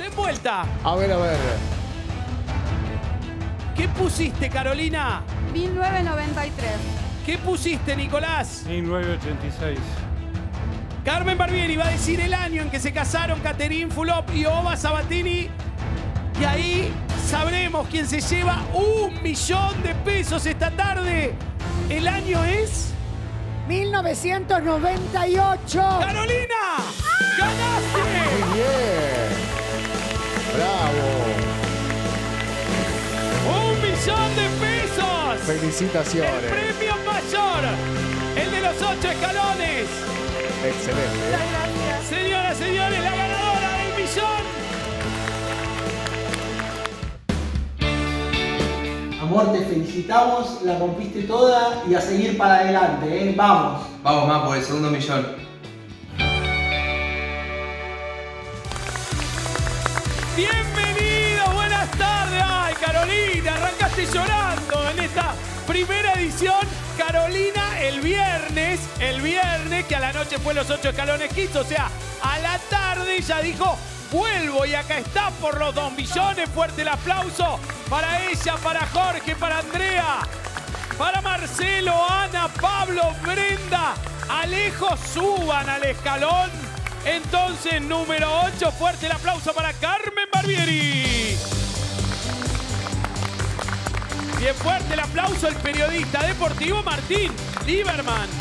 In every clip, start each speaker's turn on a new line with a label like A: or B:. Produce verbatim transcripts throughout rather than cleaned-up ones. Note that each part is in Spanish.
A: Den vuelta.
B: A ver, a ver.
A: ¿Qué pusiste, Carolina?
C: mil novecientos noventa y tres.
A: ¿Qué pusiste, Nicolás?
D: mil novecientos ochenta y seis.
A: Carmen Barbieri va a decir el año en que se casaron Caterín Fulop y Oba Sabatini. Y ahí sabremos quién se lleva un millón de pesos esta tarde. El año es...
E: mil novecientos noventa y ocho.
A: ¡Carolina! ¡Ganaste!
B: Muy bien. Bravo.
A: ¡Un millón de pesos!
B: Felicitaciones.
A: El premio mayor. El de los ocho escalones.
B: Excelente.
C: Gracias.
A: Señoras, señores, la ganadora del millón.
F: Amor, te felicitamos, la rompiste toda y a seguir para adelante, ¿eh? Vamos.
G: Vamos más por el segundo millón.
A: Bienvenido, buenas tardes. Ay, Carolina, arrancaste llorando en esta primera edición. Carolina, el viernes, el viernes, que a la noche fue los ocho escalones Kids, o sea, a la tarde ya dijo, vuelvo y acá está por los dos millones. Fuerte el aplauso para ella, para Jorge, para Andrea, para Marcelo, Ana, Pablo, Brenda, Alejo, suban al escalón. Entonces, número ocho, fuerte el aplauso para Carmen Barbieri. Bien fuerte el aplauso al periodista deportivo Martín Lieberman.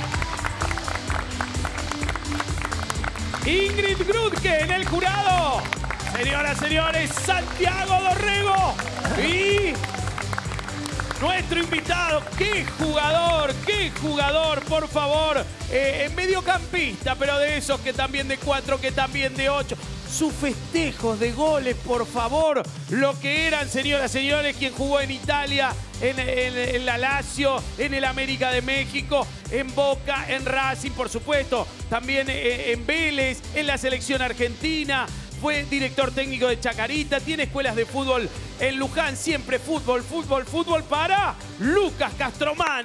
A: Ingrid Grudke en el jurado. Señoras, señores, Santiago Dorrego. Y nuestro invitado, qué jugador, qué jugador, por favor. Eh, mediocampista, pero de esos que también de cuatro, que también de ocho. Sus festejos de goles, por favor, lo que eran, señoras, señores, quien jugó en Italia, en, en, en la Lazio, en el América de México, en Boca, en Racing, por supuesto, también en, en Vélez, en la selección argentina, fue director técnico de Chacarita, tiene escuelas de fútbol en Luján, siempre fútbol, fútbol, fútbol para Lucas Castromán,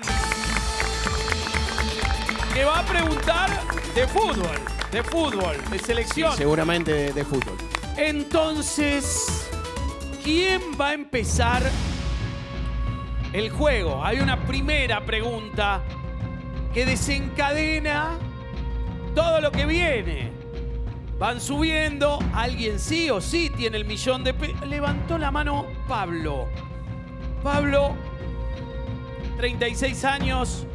A: que va a preguntar de fútbol. De fútbol, de selección.
H: Sí, seguramente de, de fútbol.
A: Entonces, ¿quién va a empezar el juego? Hay una primera pregunta que desencadena todo lo que viene. Van subiendo, alguien sí o sí tiene el millón de pesos. Levantó la mano Pablo. Pablo, treinta y seis años.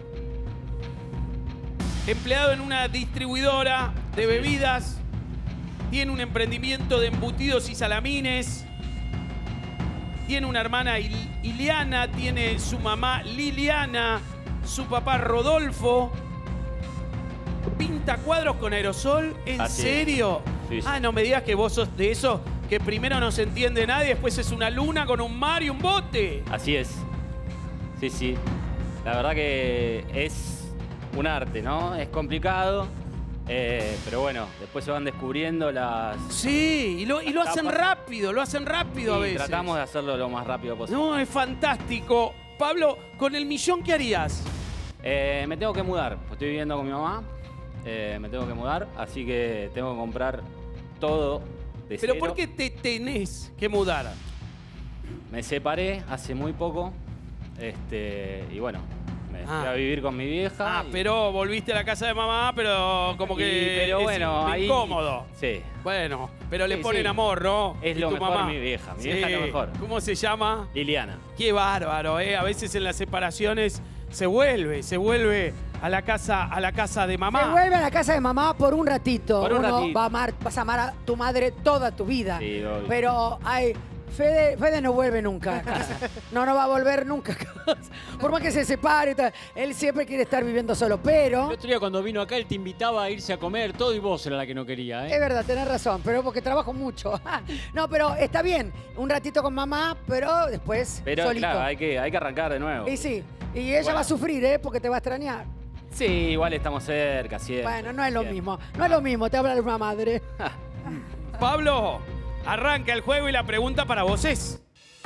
A: Empleado en una distribuidora de bebidas, tiene un emprendimiento de embutidos y salamines, tiene una hermana Il Iliana, tiene su mamá Liliana, su papá Rodolfo, pinta cuadros con aerosol, ¿en
I: Así
A: serio?
I: Sí, sí.
A: Ah, no me digas que vos sos de esos que primero no se entiende nadie, después es una luna con un mar y un bote.
I: Así es. Sí, sí. La verdad que es un arte, ¿no? Es complicado, eh, pero bueno, después se van descubriendo las...
A: Sí, y lo, y lo hacen rápido, lo hacen rápido a
I: y
A: veces.
I: tratamos de hacerlo lo más rápido posible.
A: No, es fantástico. Pablo, con el millón, ¿qué harías?
I: Eh, me tengo que mudar, estoy viviendo con mi mamá, eh, me tengo que mudar, así que tengo que comprar todo de
A: ¿Pero
I: cero.
A: por qué te tenés que mudar?
I: Me separé hace muy poco, este, y bueno, me fui
A: Ah.
I: a vivir con mi vieja.
A: Ah,
I: y-
A: pero volviste a la casa de mamá, pero como que
I: y- pero
A: es
I: bueno,
A: in-
I: ahí...
A: incómodo.
I: Sí.
A: Bueno, pero le
I: Sí,
A: ponen
I: sí.
A: amor, ¿no?
I: Es
A: ¿Y
I: lo
A: tu
I: mejor
A: mamá?
I: mi vieja, mi
A: Sí.
I: vieja es lo mejor.
A: ¿Cómo se llama?
I: Liliana.
A: Qué bárbaro, ¿eh? A veces en las separaciones se vuelve, se vuelve a la casa, a la casa de mamá.
E: Se vuelve a la casa de mamá por un ratito.
I: Por un
E: Uno
I: ratito.
E: va a amar, vas a amar a tu madre toda tu vida.
I: Sí, obvio.
E: Pero ay, Fede, Fede no vuelve nunca a casa. No, no va a volver nunca a casa. Por más que se separe, y tal, él siempre quiere estar viviendo solo, pero...
H: El otro día cuando vino acá, él te invitaba a irse a comer todo y vos era la que no quería,
E: Es
H: ¿eh?
E: verdad, tenés razón, pero porque trabajo mucho. No, pero está bien, un ratito con mamá, pero después
I: Pero
E: solito.
I: claro, hay que, hay que arrancar de nuevo.
E: Y sí, y ella
I: Bueno.
E: va a sufrir, ¿eh? Porque te va a extrañar.
I: Sí, igual estamos cerca, siempre.
E: Bueno, no es lo
I: Siempre.
E: mismo, no es lo mismo, te habla una madre.
A: Pablo, arranca el juego y la pregunta para vos es...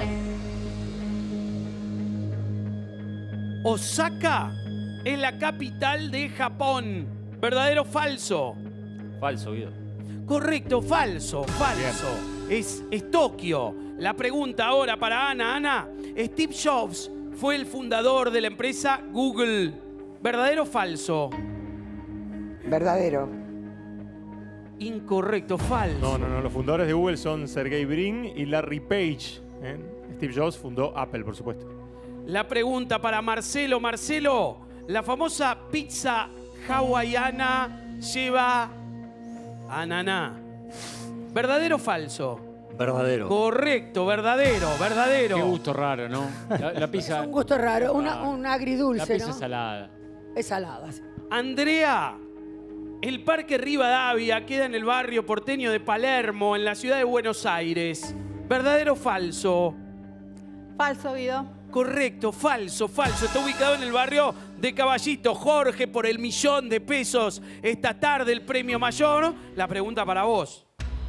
A: Osaka es la capital de Japón. ¿Verdadero o falso?
I: Falso, Guido.
A: Correcto, falso, falso. es, es Tokio. La pregunta ahora para Ana. Ana, Steve Jobs fue el fundador de la empresa Google. ¿Verdadero o falso?
E: Verdadero.
A: Incorrecto, falso.
D: No, no, no. Los fundadores de Google son Sergey Brin y Larry Page. ¿eh? Steve Jobs fundó Apple, por supuesto.
A: La pregunta para Marcelo. Marcelo, la famosa pizza hawaiana lleva ananá. ¿Verdadero o falso?
H: Verdadero.
A: Correcto, verdadero, verdadero.
H: Qué gusto raro, ¿no? La, la pizza.
E: Es un gusto raro, una, un agridulce,
H: La pizza
E: ¿no?
H: es salada.
E: Es salada, sí.
A: Andrea, el Parque Rivadavia queda en el barrio porteño de Palermo, en la ciudad de Buenos Aires. ¿Verdadero o falso?
C: Falso, Guido.
A: Correcto, falso, falso. Está ubicado en el barrio de Caballito. Jorge, por el millón de pesos esta tarde, el premio mayor. La pregunta para vos.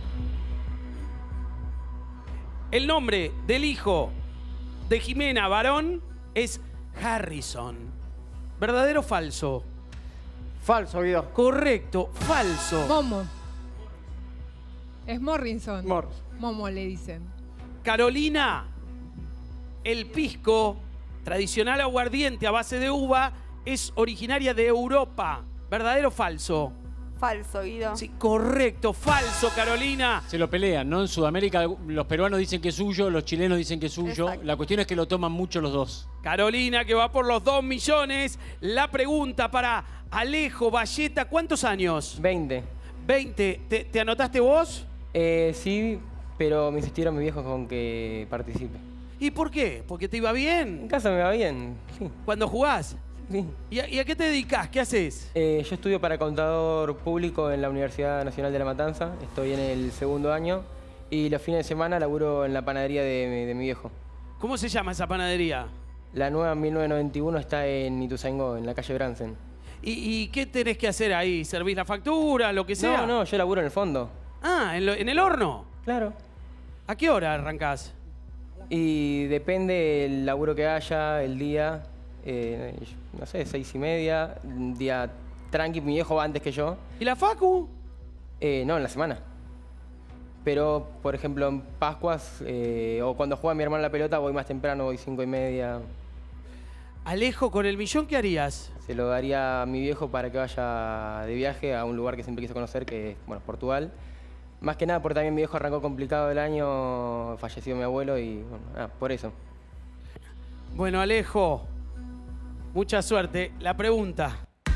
A: El nombre del hijo de Jimena Barón es Harrison. ¿Verdadero o falso?
B: Falso, Guido.
A: Correcto, falso.
J: Momo. Es Morrison.
B: Morris.
J: Momo le dicen.
A: Carolina, el pisco, tradicional aguardiente a base de uva, es originaria de Europa. ¿Verdadero o falso?
C: Falso, Guido.
A: Sí, correcto, falso, Carolina.
H: Se lo pelean, ¿no? En Sudamérica los peruanos dicen que es suyo, los chilenos dicen que es suyo.
C: Exacto.
H: La cuestión es que lo toman mucho los dos.
A: Carolina, que va por los dos millones. La pregunta para Alejo Valleta, ¿cuántos años?
K: veinte.
A: veinte. ¿Te, te anotaste vos?
K: Eh, sí, pero me insistieron mis viejos con que participe.
A: ¿Y por qué? ¿Porque te iba
K: En
A: bien?
K: casa me va bien, sí.
A: ¿Cuando jugás?
K: sí.
A: ¿Y a, y a qué te dedicas? ¿Qué haces?
K: Eh, yo estudio para contador público en la Universidad Nacional de La Matanza. Estoy en el segundo año y los fines de semana laburo en la panadería de, mi- de mi viejo.
A: ¿Cómo se llama esa panadería?
K: La nueva mil novecientos noventa y uno está en Ituzaingó, en la calle Bransen.
A: ¿Y, y qué tenés que hacer ahí? ¿Servís la factura, lo que sea?
K: No, no, yo laburo en el fondo.
A: Ah, ¿en, lo- en el horno?
K: Claro.
A: ¿A qué hora arrancás?
K: Y depende el laburo que haya, el día, eh, no sé, seis y media, un día tranqui, mi viejo va antes que yo.
A: ¿Y la facu?
K: Eh, no, en la semana. Pero, por ejemplo, en Pascuas eh, o cuando juega mi hermano la pelota voy más temprano, voy cinco y media.
A: Alejo, con el millón, ¿qué harías?
K: Se lo daría a mi viejo para que vaya de viaje a un lugar que siempre quiso conocer, que es, bueno, Portugal. Más que nada porque también mi viejo arrancó complicado el año, falleció mi abuelo y, bueno, ah, por eso.
A: Bueno, Alejo, mucha suerte. La pregunta.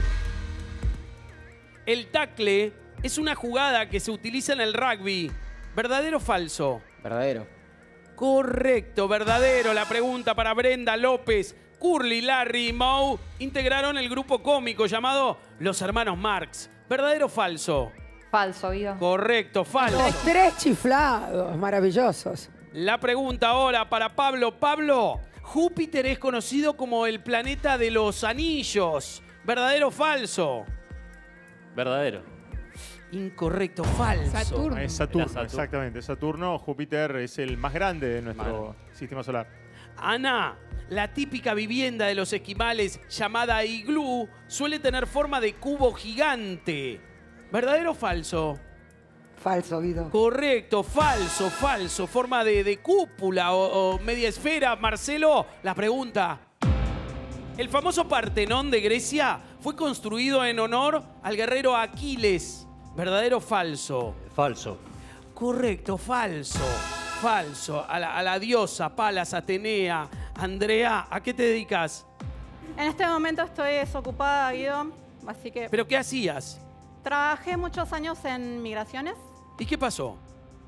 A: El tackle es una jugada que se utiliza en el rugby. ¿Verdadero o falso?
K: Verdadero.
A: Correcto, verdadero. La pregunta para Brenda López. Curly, Larry y Moe integraron el grupo cómico llamado Los Hermanos Marx. ¿Verdadero o falso?
C: Falso, Guido.
A: Correcto, falso.
E: Los tres chiflados, maravillosos.
A: La pregunta ahora para Pablo. Pablo, Júpiter es conocido como el planeta de los anillos. ¿Verdadero o falso?
I: Verdadero.
A: Incorrecto, falso.
J: Saturno.
D: Es Saturno,
I: Era Saturno.
D: exactamente. Saturno, Júpiter es el más grande de nuestro
I: Vale.
D: sistema solar.
A: Ana, la típica vivienda de los esquimales llamada iglú suele tener forma de cubo gigante. ¿Verdadero o falso?
E: Falso, Guido.
A: Correcto, falso, falso. Forma de, de cúpula o, o media esfera. Marcelo, la pregunta. El famoso Partenón de Grecia fue construido en honor al guerrero Aquiles. ¿Verdadero o falso?
H: Falso.
A: Correcto, falso, falso. A la, a la diosa Palas Atenea. Andrea, ¿a qué te dedicas?
C: En este momento estoy desocupada, Guido. Así que
A: ¿Pero qué hacías?
C: trabajé muchos años en migraciones.
A: ¿Y qué pasó?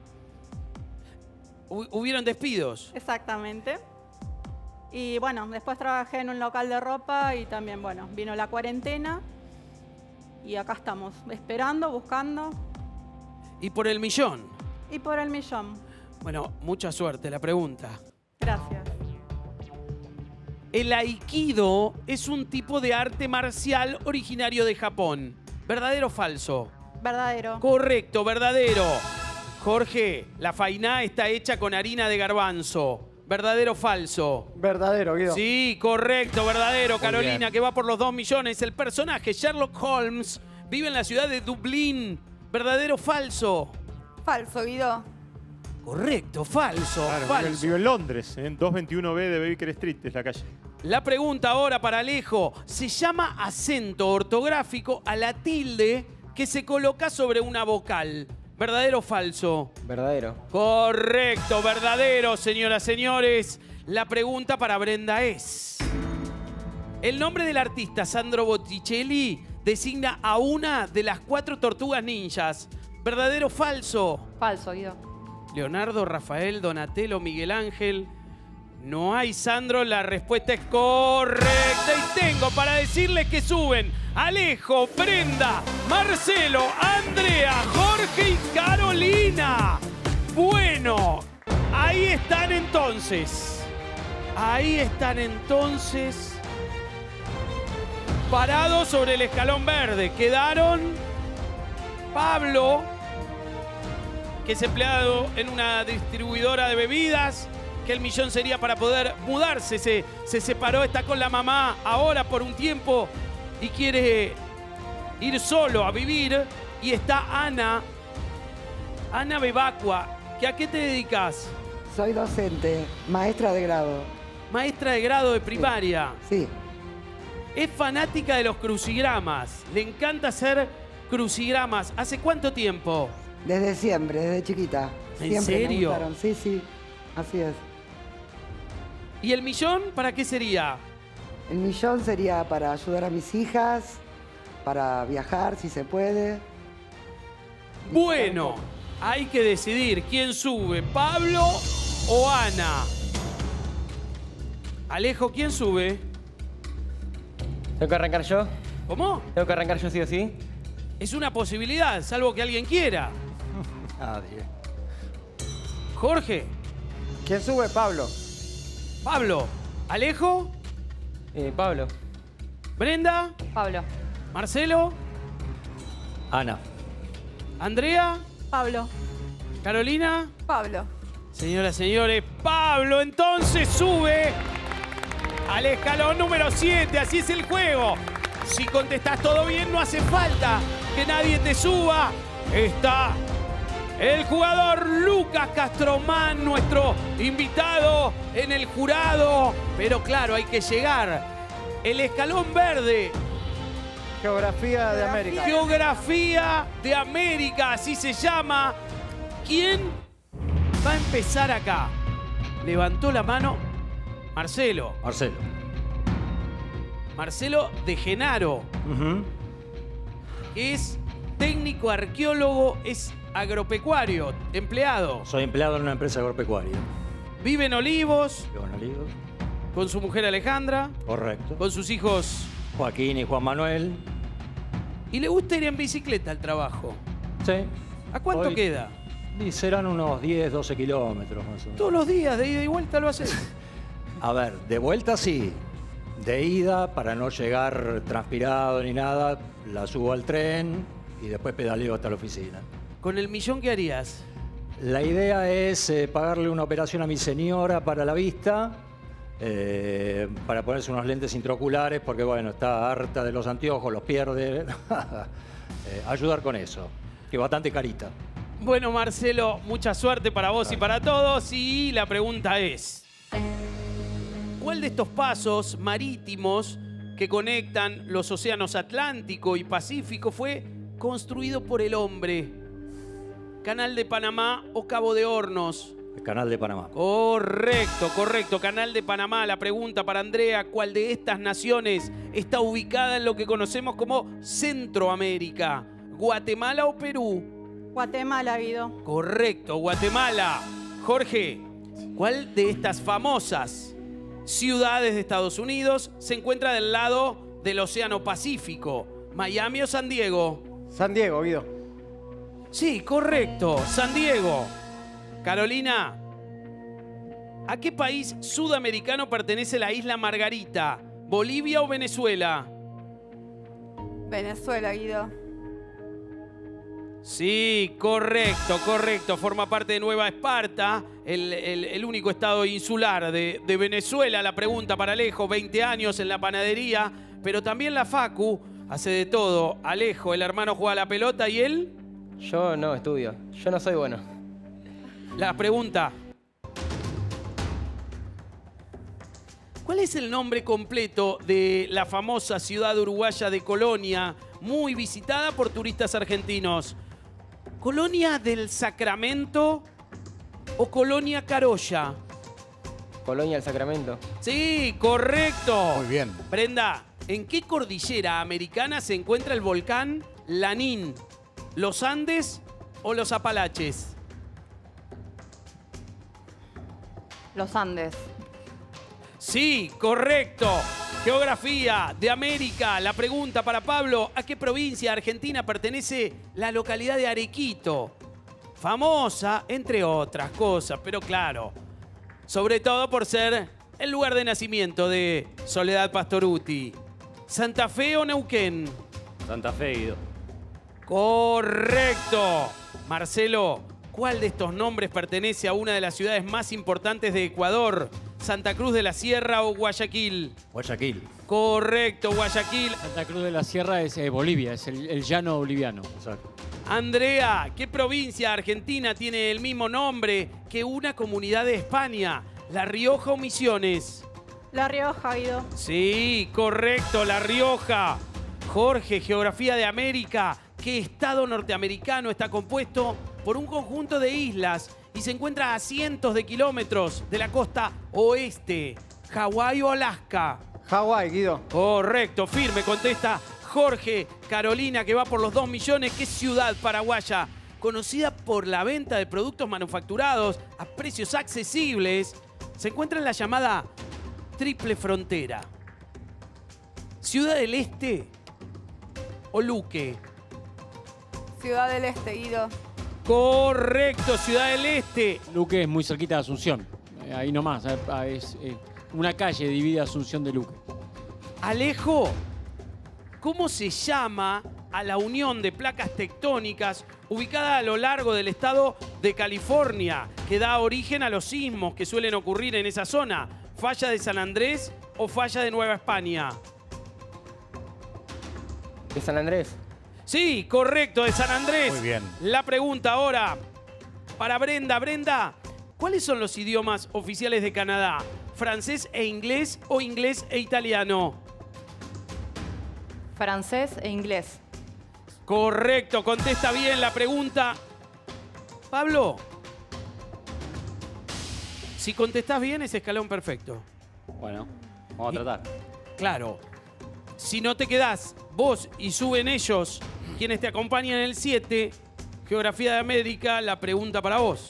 A: Hu- ¿Hubieron despidos?
C: Exactamente. Y bueno, después trabajé en un local de ropa y también, bueno, vino la cuarentena. Y acá estamos, esperando, buscando.
A: Y por el millón.
C: Y por el millón.
A: Bueno, mucha suerte. La pregunta.
C: Gracias.
A: El aikido es un tipo de arte marcial originario de Japón. ¿Verdadero o falso?
C: Verdadero.
A: Correcto, verdadero. Jorge, la fainá está hecha con harina de garbanzo. ¿Verdadero o falso?
B: Verdadero, Guido.
A: Sí, correcto, verdadero. Carolina,
H: bien.
A: que va por los dos millones. El personaje Sherlock Holmes vive en la ciudad de Dublín. ¿Verdadero o falso?
C: Falso, Guido.
A: Correcto, falso,
D: Claro,
A: falso.
D: él vive en Londres, en doscientos veintiuno B de Baker Street, es la calle.
A: La pregunta ahora para Alejo. Se llama acento ortográfico a la tilde que se coloca sobre una vocal. ¿Verdadero o falso?
K: Verdadero.
A: Correcto, verdadero, señoras, señores. La pregunta para Brenda es... El nombre del artista Sandro Botticelli designa a una de las cuatro tortugas ninjas. ¿Verdadero o falso?
C: Falso, Guido.
A: Leonardo, Rafael, Donatello, Miguel Ángel. No hay, Sandro. La respuesta es correcta. Y tengo para decirles que suben Alejo, Brenda, Marcelo, Andrea, Jorge y Carolina. Bueno, ahí están entonces. Ahí están entonces. Parados sobre el escalón verde. Quedaron Pablo, que es empleado en una distribuidora de bebidas, que el millón sería para poder mudarse. Se, se separó, está con la mamá ahora por un tiempo y quiere ir solo a vivir. Y está Ana, Ana Bebacua, que ¿a qué te dedicas?
L: Soy docente, maestra de grado.
A: Maestra de grado de primaria.
L: Sí.
A: Es fanática de los crucigramas. Le encanta hacer crucigramas. ¿Hace cuánto tiempo?
L: Desde siempre, desde chiquita.
A: ¿En
L: Siempre me
A: serio?
L: gustaron. Sí, sí, así es.
A: ¿Y el millón para qué sería?
L: El millón sería para ayudar a mis hijas, para viajar si se puede.
A: Bueno, hay que decidir quién sube, Pablo o Ana. Alejo, ¿quién sube?
K: ¿Tengo que arrancar yo?
A: ¿Cómo?
K: ¿Tengo que arrancar yo sí o sí?
A: Es una posibilidad, salvo que alguien quiera.
B: Nadie.
A: Jorge.
B: ¿Quién sube? Pablo.
A: Pablo. Alejo.
K: Eh, Pablo.
A: Brenda.
C: Pablo.
A: Marcelo.
H: Ana.
A: Andrea.
C: Pablo.
A: Carolina.
C: Pablo.
A: Señoras, señores, Pablo entonces sube al escalón número siete. Así es el juego. Si contestás todo bien, no hace falta que nadie te suba. Está el jugador Lucas Castromán, nuestro invitado en el jurado. Pero claro, hay que llegar. El escalón verde.
B: Geografía de América.
A: Geografía de América, así se llama. ¿Quién va a empezar acá? Levantó la mano Marcelo.
H: Marcelo.
A: Marcelo de Genaro,
H: Uh-huh.
A: que es técnico arqueólogo, es agropecuario, empleado.
H: Soy empleado en una empresa agropecuaria.
A: Vive en Olivos,
H: Vivo en Olivos.
A: con su mujer Alejandra,
H: Correcto.
A: con sus hijos.
H: Joaquín y Juan Manuel.
A: Y le gusta ir en bicicleta al trabajo.
H: Sí.
A: ¿A cuánto
H: Hoy-
A: queda?
H: Y serán unos diez, doce kilómetros más o menos.
A: Todos los días, de ida y vuelta lo haces.
H: A ver, de vuelta sí. De ida, para no llegar transpirado ni nada, la subo al tren y después pedaleo hasta la oficina.
A: ¿Con el millón qué harías?
H: La idea es eh, pagarle una operación a mi señora para la vista, eh, para ponerse unos lentes intraoculares, porque bueno, está harta de los anteojos, los pierde. Eh, ayudar con eso, que bastante carita.
A: Bueno, Marcelo, mucha suerte para vos y para todos. Y la pregunta es, ¿cuál de estos pasos marítimos que conectan los océanos Atlántico y Pacífico fue construido por el hombre? ¿Canal de Panamá o Cabo de Hornos?
H: El Canal de Panamá.
A: Correcto, correcto. Canal de Panamá. La pregunta para Andrea, ¿cuál de estas naciones está ubicada en lo que conocemos como Centroamérica? ¿Guatemala o Perú?
C: Guatemala, Guido.
A: Correcto, Guatemala. Jorge, ¿cuál de estas famosas ciudades de Estados Unidos se encuentra del lado del Océano Pacífico? ¿Miami o San Diego?
B: San Diego, Guido.
A: Sí, correcto, San Diego. Carolina, ¿a qué país sudamericano pertenece la isla Margarita? ¿Bolivia o Venezuela?
C: Venezuela, Guido.
A: Sí, correcto, correcto. Forma parte de Nueva Esparta, el, el- el único estado insular de, de Venezuela. La pregunta para Alejo, veinte años en la panadería, pero también la Facu hace de todo. Alejo, el hermano juega a la pelota y él...
K: Yo no estudio. Yo no soy bueno.
A: La pregunta. ¿Cuál es el nombre completo de la famosa ciudad uruguaya de Colonia, muy visitada por turistas argentinos? ¿Colonia del Sacramento o Colonia Carolla?
K: Colonia del Sacramento.
A: Sí, correcto.
M: Muy bien.
A: Brenda, ¿en qué cordillera americana se encuentra el volcán Lanín? ¿Los Andes o los Apalaches?
N: Los Andes.
A: Sí, correcto. Geografía de América. La pregunta para Pablo, ¿a qué provincia argentina pertenece la localidad de Arequito? Famosa, entre otras cosas, pero claro, sobre todo por ser el lugar de nacimiento de Soledad Pastorutti. ¿Santa Fe o Neuquén?
I: Santa Fe, Guido.
A: Correcto. Marcelo, ¿cuál de estos nombres pertenece a una de las ciudades más importantes de Ecuador? ¿Santa Cruz de la Sierra o Guayaquil?
H: Guayaquil.
A: Correcto, Guayaquil.
O: Santa Cruz de la Sierra es eh, Bolivia, es el, el llano boliviano.
H: Exacto.
A: Andrea, ¿qué provincia argentina tiene el mismo nombre que una comunidad de España? ¿La Rioja o Misiones?
C: La Rioja, Guido.
A: Sí, correcto, La Rioja. Jorge, geografía de América. ¿Qué estado norteamericano está compuesto por un conjunto de islas y se encuentra a cientos de kilómetros de la costa oeste? ¿Hawái o Alaska?
B: Hawái, Guido.
A: Correcto, firme, contesta Jorge. Carolina, que va por los dos millones. ¿Qué ciudad paraguaya, conocida por la venta de productos manufacturados a precios accesibles, se encuentra en la llamada Triple Frontera? ¿Ciudad del Este o Luque?
N: Ciudad del Este, Guido.
A: Correcto, Ciudad del Este.
O: Luque es muy cerquita de Asunción. Eh, ahí nomás. eh, Es eh, una calle divide Asunción de Luque.
A: Alejo, ¿cómo se llama a la unión de placas tectónicas ubicada a lo largo del estado de California que da origen a los sismos que suelen ocurrir en esa zona? ¿Falla de San Andrés o falla de Nueva España?
K: ¿De San Andrés?
A: Sí, correcto, de San Andrés.
M: Muy bien.
A: La pregunta ahora para Brenda. Brenda, ¿cuáles son los idiomas oficiales de Canadá? ¿Francés e inglés o inglés e italiano?
N: Francés e inglés.
A: Correcto, contesta bien la pregunta. Pablo, si contestás bien es escalón perfecto.
I: Bueno, vamos a tratar.
A: Claro. Si no te quedás vos y suben ellos, quienes te acompañan en el siete, Geografía de América, la pregunta para vos.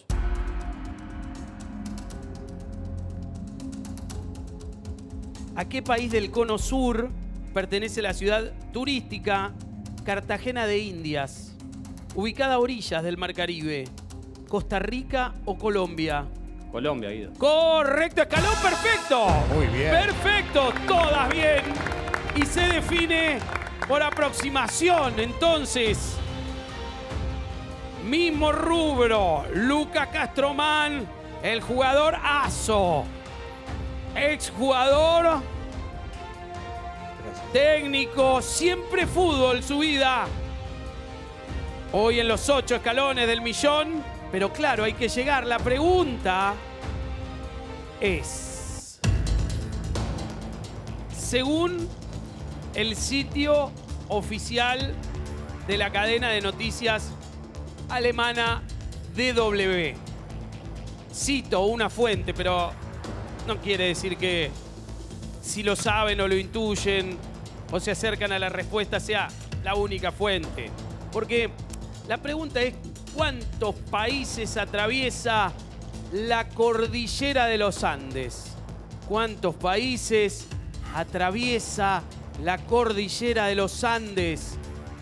A: ¿A qué país del cono sur pertenece la ciudad turística Cartagena de Indias, ubicada a orillas del Mar Caribe? ¿Costa Rica o Colombia?
I: Colombia, Guido.
A: Correcto, escalón perfecto.
M: Muy bien.
A: Perfecto, todas bien. Y se define por aproximación, entonces. Mismo rubro, Luca Castromán, el jugador Aso. Exjugador, técnico, siempre fútbol su vida. Hoy en los ocho escalones del millón, pero claro, hay que llegar. La pregunta es, según el sitio oficial de la cadena de noticias alemana D W, cito una fuente, pero no quiere decir que si lo saben o lo intuyen o se acercan a la respuesta sea la única fuente. Porque la pregunta es, ¿cuántos países atraviesa la cordillera de los Andes? ¿Cuántos países atraviesa la cordillera de los Andes?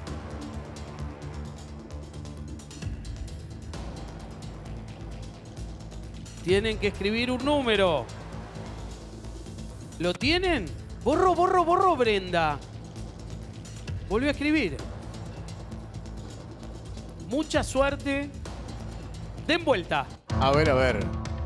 A: Tienen que escribir un número. ¿Lo tienen? Borro, borro, borro, Brenda. Volvió a escribir. Mucha suerte. Den vuelta.
M: A ver, a ver.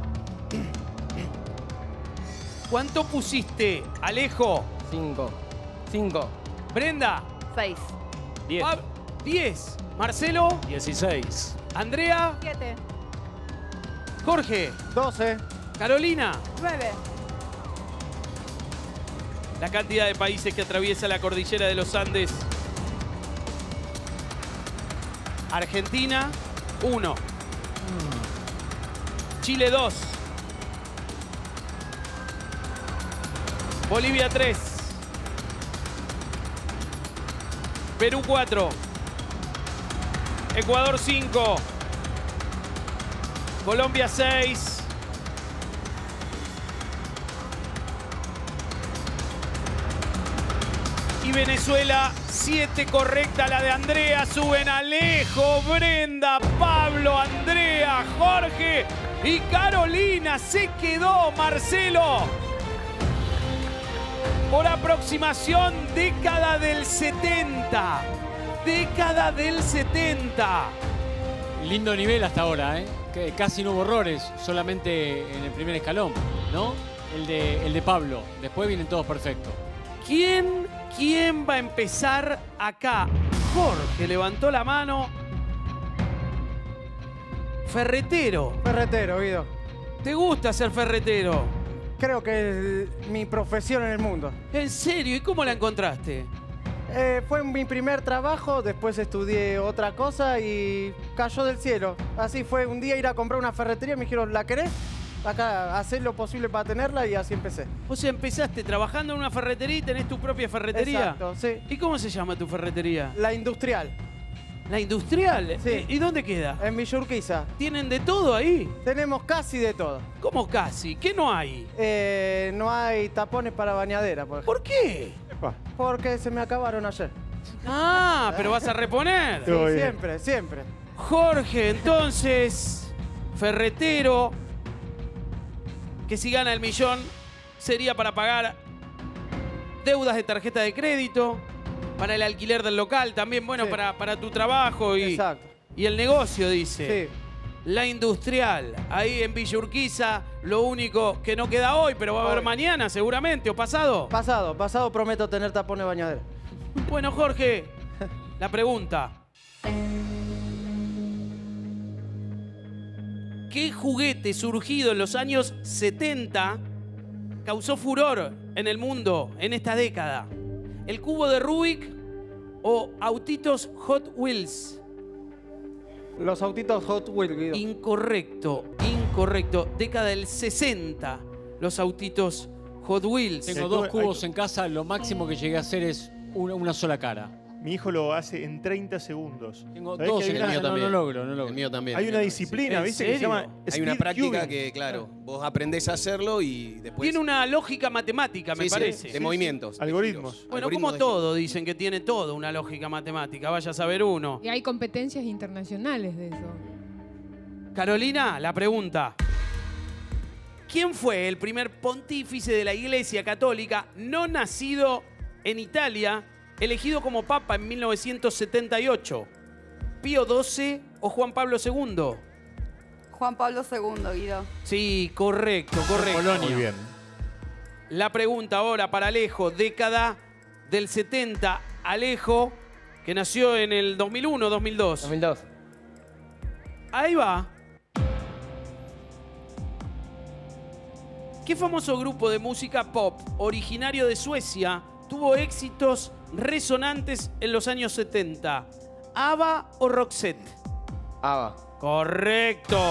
A: ¿Cuánto pusiste, Alejo?
K: Cinco. Cinco.
A: Brenda.
N: Seis.
I: Diez.
A: Diez. Marcelo.
H: dieciséis.
A: Andrea.
C: Siete.
A: Jorge.
B: doce.
A: Carolina.
N: nueve.
A: La cantidad de países que atraviesa la cordillera de los Andes. Argentina, uno. Chile, dos. Bolivia, tres. Perú, cuatro. Ecuador, cinco. Colombia, seis. Y Venezuela, siete. Correcta la de Andrea. Suben Alejo, Brenda, Pablo, Andrea, Jorge y Carolina. Se quedó Marcelo. Por aproximación, década del setenta. Década del setenta.
O: Lindo nivel hasta ahora, ¿eh? Que casi no hubo errores, solamente en el primer escalón, ¿no? El de, el de Pablo. Después vienen todos perfectos.
A: ¿Quién, quién va a empezar acá? Jorge levantó la mano. Ferretero.
B: Ferretero, Guido.
A: ¿Te gusta ser ferretero?
B: Creo que es mi profesión en el mundo.
A: ¿En serio? ¿Y cómo la encontraste?
B: Eh, fue mi primer trabajo, después estudié otra cosa y cayó del cielo. Así fue un día ir a comprar una ferretería y me dijeron, ¿la querés? Acá, hacé lo posible para tenerla y así empecé.
A: O sea, empezaste trabajando en una ferretería y tenés tu propia ferretería.
B: Exacto, sí.
A: ¿Y cómo se llama tu ferretería?
B: La Industrial.
A: ¿La Industrial?
B: Sí.
A: ¿Y dónde queda?
B: En Villa Urquiza.
A: ¿Tienen de todo ahí?
B: Tenemos casi de todo.
A: ¿Cómo casi? ¿Qué no hay?
B: Eh, no hay tapones para bañadera, por ejemplo.
A: ¿Por qué?
B: Porque se me acabaron ayer.
A: Ah, pero vas a reponer.
B: Sí, siempre, siempre.
A: Jorge, entonces, ferretero, que si gana el millón sería para pagar deudas de tarjeta de crédito, para el alquiler del local, también bueno
B: Sí.
A: para, para tu trabajo y,
B: Exacto.
A: y el negocio, dice.
B: Sí.
A: La Industrial, ahí en Villa Urquiza, lo único que no queda hoy, pero va a haber
B: Hoy.
A: mañana seguramente, o pasado.
B: Pasado, pasado prometo tener tapones de bañadera.
A: Bueno, Jorge, la pregunta. ¿Qué juguete surgido en los años setenta causó furor en el mundo en esta década? ¿El cubo de Rubik o autitos Hot Wheels?
B: Los autitos Hot Wheels, Guido.
A: Incorrecto, incorrecto. Década del sesenta, los autitos Hot Wheels.
O: Tengo dos cubos en casa, lo máximo que llegué a hacer es una, una sola cara.
D: Mi hijo lo hace en treinta segundos.
O: Tengo
D: ¿Sabés
O: dos
D: que hay
O: en
D: una-
O: casa, no, no logro, no logro.
M: El mío también.
D: Hay
M: el
D: una
M: mío
D: disciplina,
A: ¿En
D: ¿viste? Que se
A: serio?
D: llama
M: Hay una
D: speed
M: práctica
D: cubing.
M: que, claro, vos aprendés a hacerlo y después...
A: Tiene una lógica matemática, me
M: Sí, sí,
A: parece.
M: de movimientos.
D: Algoritmos.
A: Bueno,
M: Algoritmos
A: como
M: de-
A: todo, dicen que tiene todo una lógica matemática. Vaya a saber uno.
J: Y hay competencias internacionales de eso.
A: Carolina, la pregunta. ¿Quién fue el primer pontífice de la Iglesia Católica no nacido en Italia, elegido como papa en mil novecientos setenta y ocho? ¿Pío doce o Juan Pablo segundo?
N: Juan Pablo segundo, Guido.
A: Sí, correcto, correcto.
O: Polonia.
D: Muy bien.
A: La pregunta ahora para Alejo, década del setenta. Alejo, que nació en el dos mil uno, dos mil dos.
K: dos mil dos.
A: Ahí va. ¿Qué famoso grupo de música pop originario de Suecia tuvo éxitos resonantes en los años setenta? ¿ABBA o Roxette?
K: ABBA.
A: Correcto.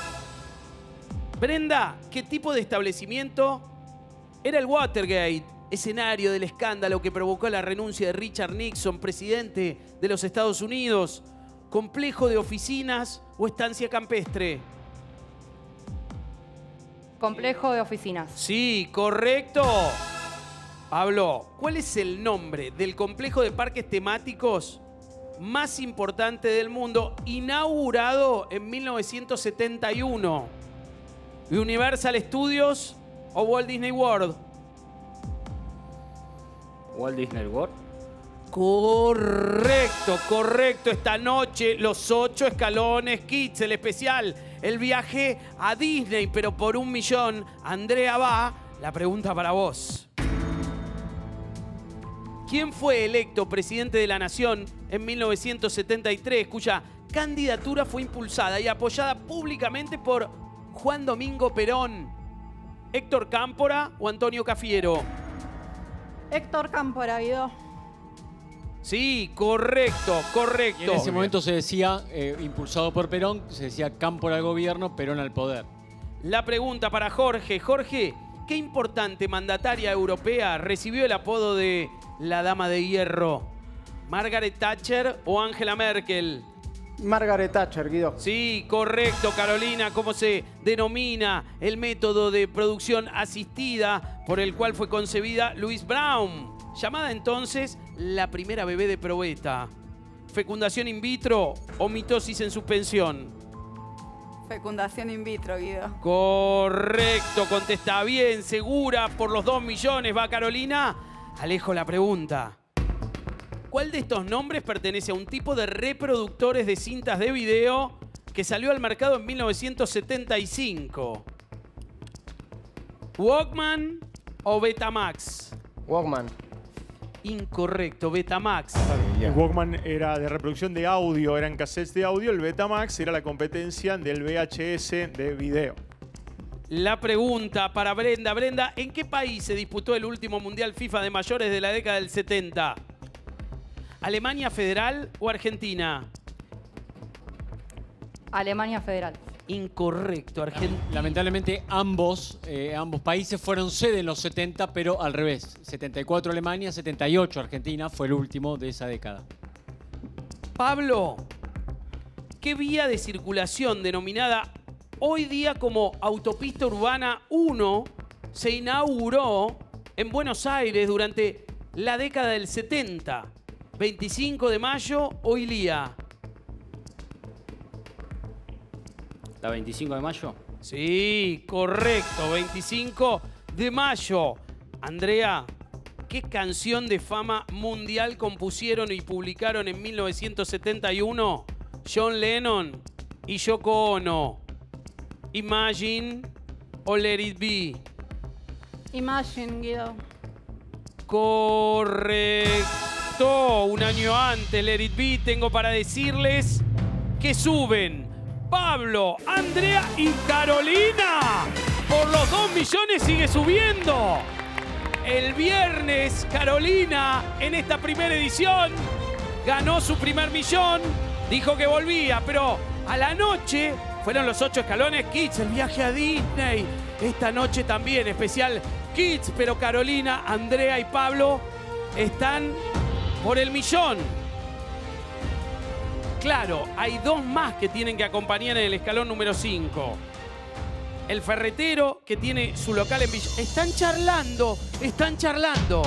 A: Brenda, ¿qué tipo de establecimiento era el Watergate, escenario del escándalo que provocó la renuncia de Richard Nixon, presidente de los Estados Unidos? ¿Complejo de oficinas o estancia campestre?
N: Complejo de oficinas.
A: Sí, correcto. Pablo, ¿cuál es el nombre del complejo de parques temáticos más importante del mundo, inaugurado en mil novecientos setenta y uno? ¿Universal Studios o Walt Disney World?
I: Walt Disney World.
A: Correcto, correcto. Esta noche los ocho escalones Kids, el especial, el viaje a Disney, pero por un millón. Andrea va, la pregunta para vos. ¿Quién fue electo presidente de la Nación en mil novecientos setenta y tres, cuya candidatura fue impulsada y apoyada públicamente por Juan Domingo Perón, Héctor Cámpora o Antonio Cafiero.
C: Héctor Cámpora, Guido.
A: Sí, correcto, correcto.
O: Y en ese momento se decía, eh, impulsado por Perón, se decía Cámpora al gobierno, Perón al poder.
A: La pregunta para Jorge. Jorge, ¿qué importante mandataria europea recibió el apodo de la Dama de Hierro? ¿Margaret Thatcher o Angela Merkel?
B: Margaret Thatcher, Guido.
A: Sí, correcto, Carolina. ¿Cómo se denomina el método de producción asistida por el cual fue concebida Louise Brown? Llamada entonces la primera bebé de probeta. ¿Fecundación in vitro o mitosis en suspensión?
N: Fecundación in vitro, Guido.
A: Correcto, contesta bien, segura, por los dos millones. Va Carolina. Alejo la pregunta. ¿Cuál de estos nombres pertenece a un tipo de reproductores de cintas de video que salió al mercado en mil novecientos setenta y cinco? ¿Walkman o Betamax?
K: Walkman.
A: Incorrecto, Betamax.
D: El Walkman era de reproducción de audio, eran cassettes de audio. El Betamax era la competencia del V H S de video.
A: La pregunta para Brenda. Brenda, ¿en qué país se disputó el último Mundial FIFA de mayores de la década del setenta? ¿Alemania Federal o Argentina?
N: Alemania Federal.
A: Incorrecto, Argentina.
O: Lamentablemente ambos, eh, ambos países fueron sede en los setenta, pero al revés. setenta y cuatro Alemania, setenta y ocho Argentina, fue el último de esa década.
A: Pablo, ¿qué vía de circulación denominada hoy día como Autopista Urbana uno se inauguró en Buenos Aires durante la década del setenta? ¿veinticinco de mayo o Ilía?
I: ¿La veinticinco de mayo?
A: Sí, correcto, veinticinco de mayo. Andrea, ¿qué canción de fama mundial compusieron y publicaron en mil novecientos setenta y uno John Lennon y Yoko Ono? ¿Imagine o Let It Be?
C: Imagine, Guido.
A: Correcto. Un año antes, Let It Be, tengo para decirles que suben Pablo, Andrea y Carolina. Por los dos millones sigue subiendo. El viernes, Carolina, en esta primera edición, ganó su primer millón. Dijo que volvía, pero a la noche fueron los ocho escalones Kids, el viaje a Disney. Esta noche también, especial Kids, pero Carolina, Andrea y Pablo están por el millón. Claro, hay dos más que tienen que acompañar en el escalón número cinco. El ferretero, que tiene su local en Villa... Están charlando, están charlando.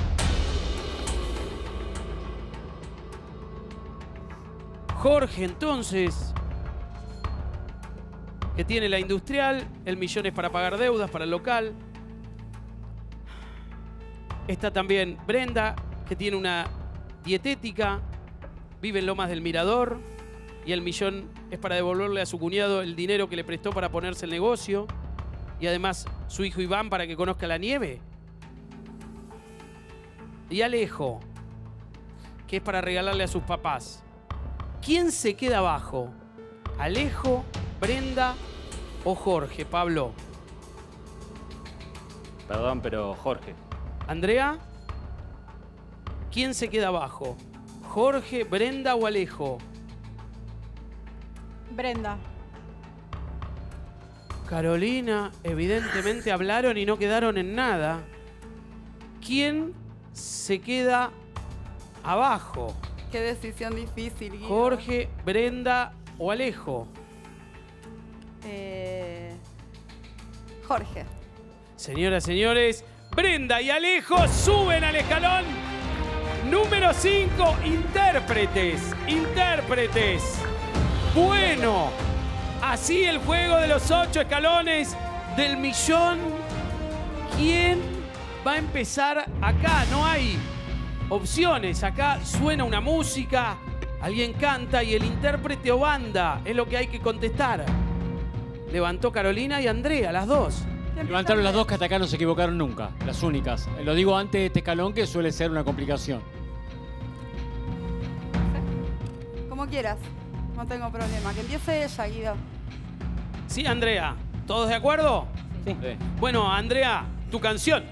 A: Jorge, entonces, que tiene la industrial, el millón es para pagar deudas, para el local. Está también Brenda, que tiene una dietética, vive en Lomas del Mirador, y el millón es para devolverle a su cuñado el dinero que le prestó para ponerse el negocio, y además su hijo Iván para que conozca la nieve. Y Alejo, que es para regalarle a sus papás. ¿Quién se queda abajo? ¿Alejo, Brenda o Jorge, Pablo?
I: Perdón, pero Jorge.
A: ¿Andrea? ¿Quién se queda abajo? ¿Jorge, Brenda o Alejo?
C: Brenda.
A: Carolina, evidentemente hablaron y no quedaron en nada. ¿Quién se queda abajo?
N: Qué decisión difícil, Guido.
A: ¿Jorge, Brenda o Alejo?
N: Eh, Jorge.
A: Señoras, señores, Brenda y Alejo suben al escalón número cinco. Intérpretes, intérpretes. Bueno, así el juego de los ocho escalones del millón. ¿Quién va a empezar acá? No hay opciones. Acá suena una música, alguien canta y el intérprete o banda es lo que hay que contestar. Levantó Carolina y Andrea, las dos.
O: Levantaron las dos que hasta acá no se equivocaron nunca, las únicas. Lo digo antes de este escalón, que suele ser una complicación.
N: Como quieras, no tengo problema. Que empiece ella, Guido.
A: Sí, Andrea, ¿Todos de acuerdo?
K: Sí.
A: Bueno, Andrea, tu canción.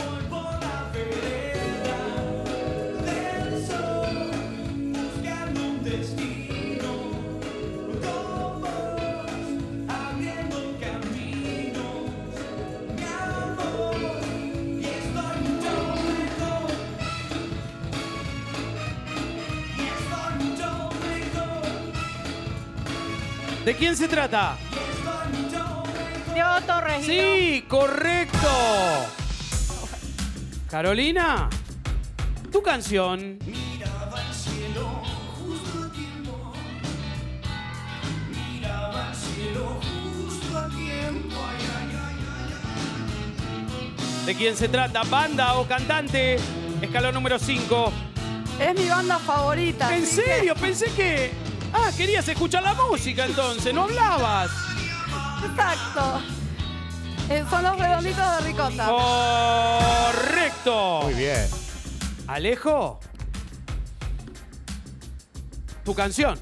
A: ¿De quién se trata?
C: Diego Torres.
A: Sí, correcto. Carolina, tu canción.
P: Miraba al cielo justo a tiempo. Miraba al cielo justo a tiempo. Ay, ay, ay, ay.
A: ¿De quién se trata? ¿Banda o cantante? Escalón número cinco.
N: Es mi banda favorita.
A: ¿En
N: así
A: serio?
N: que-
A: Pensé que... Ah, querías escuchar la música entonces, no hablabas.
N: Exacto. Eh, son los redonditos de ricota.
A: Correcto.
D: Muy bien.
A: Alejo, tu canción.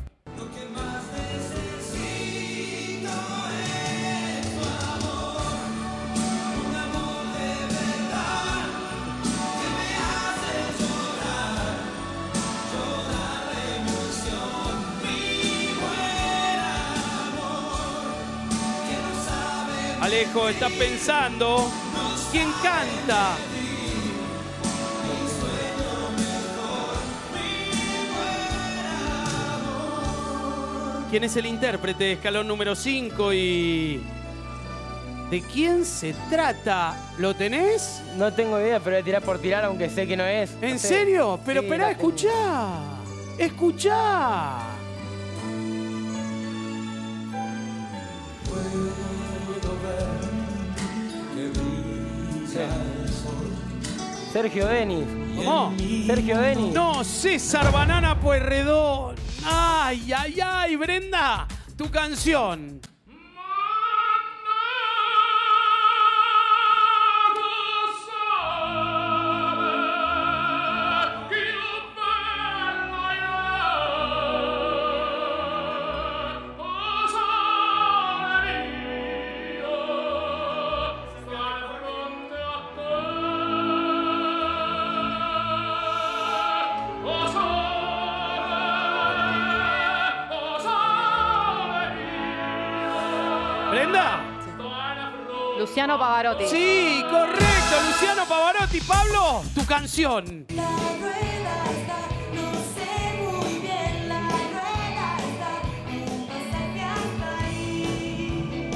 A: Alejo está pensando quién canta. ¿Quién es el intérprete? Escalón número cinco y... ¿De quién se trata? ¿Lo tenés?
K: No tengo idea, pero voy a tirar por tirar, aunque sé que no es.
A: ¿En
K: No sé.
A: serio? Pero
K: Sí,
A: esperá,
K: la tengo.
A: escuchá. Escuchá.
K: Sergio Denis.
A: ¿Cómo?
K: Sergio Denis.
A: No, César Banana Pueyrredón. Ay, ay, ay, Brenda, tu canción. Brenda.
N: Luciano Pavarotti.
A: Sí, correcto, Luciano Pavarotti. Pablo, tu canción.
P: La rueda está, no sé muy bien, la rueda está, un pasaje hasta ahí.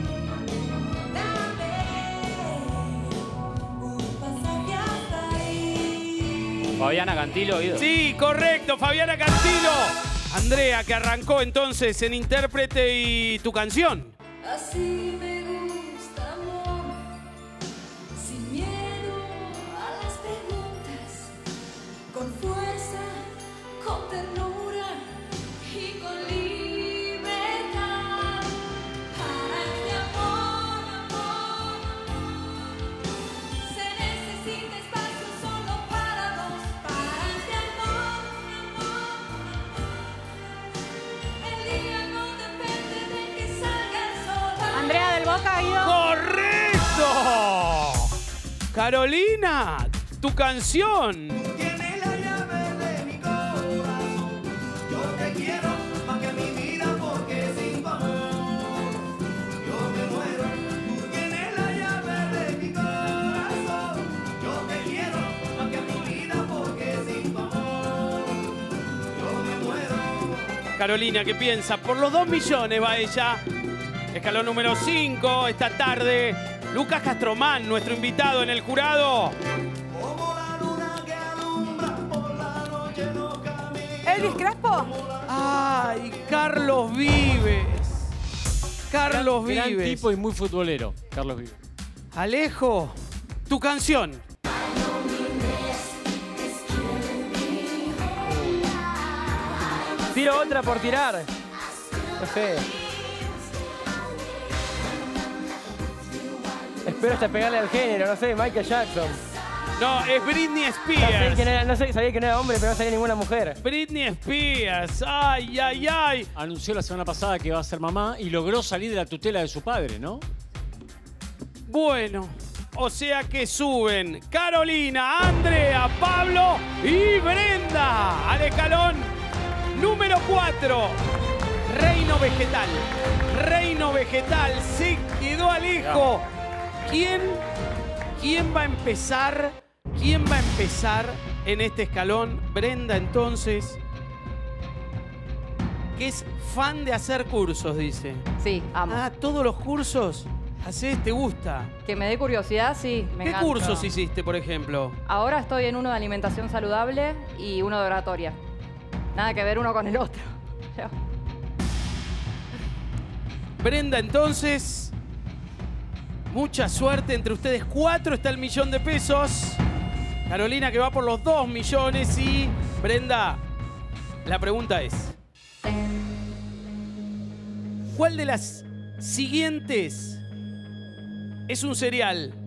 P: Dame un pasaje hasta ahí.
I: Fabiana Cantilo, Guido.
A: Sí, correcto, Fabiana Cantilo. Andrea, que arrancó entonces en intérprete y tu canción.
P: Así me gusta, amor, sin miedo a las preguntas, con fuerza, con ternura y con libertad. Para este amor, amor, se necesita espacio solo para dos. Para este amor, amor, el día no depende de que salga el sol.
C: Andrea del Boca, Guido.
A: ¡Correcto! Carolina, tu canción.
P: Tienes la llave de mi corazón. Yo te quiero más que mi vida porque sin tu amor yo me muero. Tú tienes la llave de mi corazón. Yo te quiero más que mi vida porque sin tu amor yo me muero.
A: Carolina, ¿qué piensa? Por los dos millones va ella. Escalón número cinco, esta tarde. Lucas Castromán, nuestro invitado en el jurado.
N: Elvis Crespo.
A: Ay, Carlos Vives. Carlos
O: Gran
A: Vives.
O: tipo y muy futbolero, Carlos Vives.
A: Alejo, tu canción.
K: Tiro otra por tirar. No sé. Espero hasta pegarle al género, no sé, Michael Jackson.
A: No, es Britney
K: No sé
A: Spears.
K: quién era, no sé, sabía que no era hombre, pero no sabía ninguna mujer.
A: Britney Spears. Ay, ay, ay.
O: Anunció la semana pasada que va a ser mamá y logró salir de la tutela de su padre, ¿no?
A: Bueno, o sea que suben Carolina, Andrea, Pablo y Brenda al escalón número cuatro. Reino Vegetal. Reino Vegetal se quedó Alejo. ¿Quién, quién va a empezar? ¿Quién va a empezar en este escalón? Brenda, entonces, que es fan de hacer cursos, dice.
Q: Sí, amo.
A: Ah, todos los cursos haces, te gusta.
Q: Que me dé curiosidad, sí, me
A: ¿Qué
Q: encanta.
A: cursos hiciste, por ejemplo?
Q: Ahora estoy en uno de alimentación saludable y uno de oratoria. Nada que ver uno con el otro.
A: Brenda, entonces, mucha suerte. Entre ustedes cuatro está el millón de pesos. Carolina, que va por los dos millones. Y Brenda, la pregunta es, ¿cuál de las siguientes es un cereal?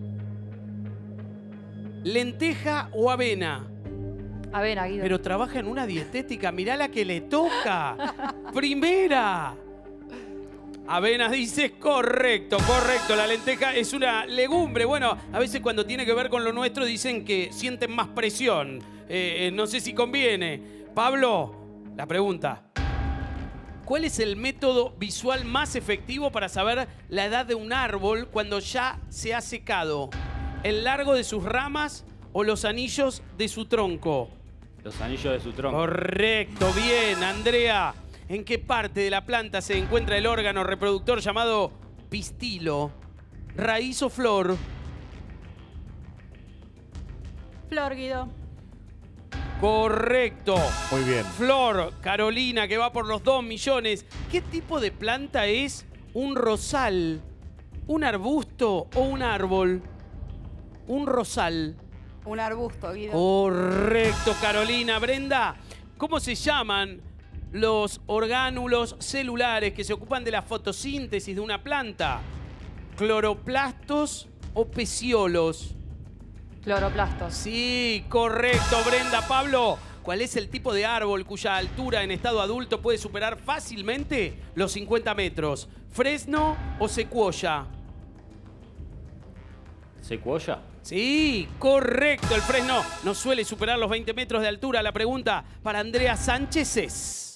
A: ¿Lenteja o avena?
Q: Avena, Guido.
A: Pero trabaja en una dietética. Mirá la que le toca. Primera. Avena, dice, correcto, correcto. La lenteja es una legumbre. Bueno, a veces cuando tiene que ver con lo nuestro dicen que sienten más presión. Eh, no sé si conviene. Pablo, la pregunta. ¿Cuál es el método visual más efectivo para saber la edad de un árbol cuando ya se ha secado? ¿El largo de sus ramas o los anillos de su tronco?
I: Los anillos de su tronco.
A: Correcto, bien, Andrea. ¿En qué parte de la planta se encuentra el órgano reproductor llamado pistilo? ¿Raíz o flor?
C: Flor, Guido.
A: Correcto.
D: Muy bien.
A: Flor, Carolina, que va por los dos millones. ¿Qué tipo de planta es un rosal? ¿Un arbusto o un árbol? Un rosal.
N: Un arbusto, Guido.
A: Correcto, Carolina. Brenda, ¿cómo se llaman los orgánulos celulares que se ocupan de la fotosíntesis de una planta? ¿Cloroplastos o peciolos?
Q: Cloroplastos.
A: Sí, correcto, Brenda. Pablo, ¿cuál es el tipo de árbol cuya altura en estado adulto puede superar fácilmente los cincuenta metros? ¿Fresno o secuoya?
I: ¿Secuoya?
A: Sí, correcto. El fresno no suele superar los veinte metros de altura. La pregunta para Andrea Sánchez es...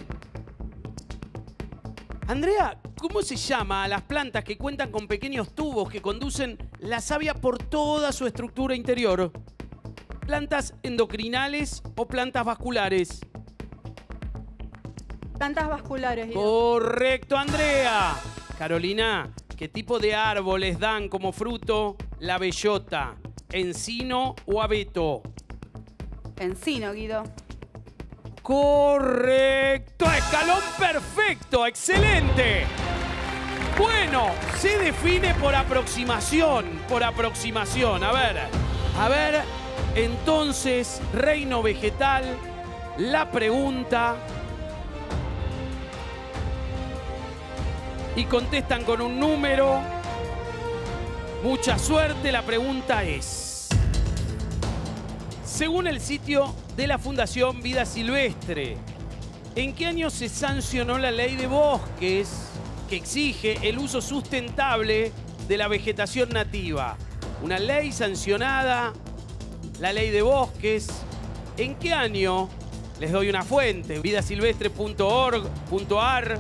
A: Andrea, ¿cómo se llama a las plantas que cuentan con pequeños tubos que conducen la savia por toda su estructura interior? ¿Plantas endocrinales o plantas vasculares?
C: Plantas vasculares, Guido.
A: Correcto, Andrea. Carolina, ¿qué tipo de árboles dan como fruto la bellota? ¿Encino o abeto?
N: Encino, Guido.
A: Correcto, escalón perfecto, excelente. Bueno, se define por aproximación, por aproximación. A ver, a ver, entonces, Reino Vegetal, la pregunta. Y contestan con un número. Mucha suerte, la pregunta es... Según el sitio de la Fundación Vida Silvestre, ¿en qué año se sancionó la ley de bosques que exige el uso sustentable de la vegetación nativa? Una ley sancionada, la ley de bosques. ¿En qué año? Les doy una fuente, vidasilvestre punto org punto ar.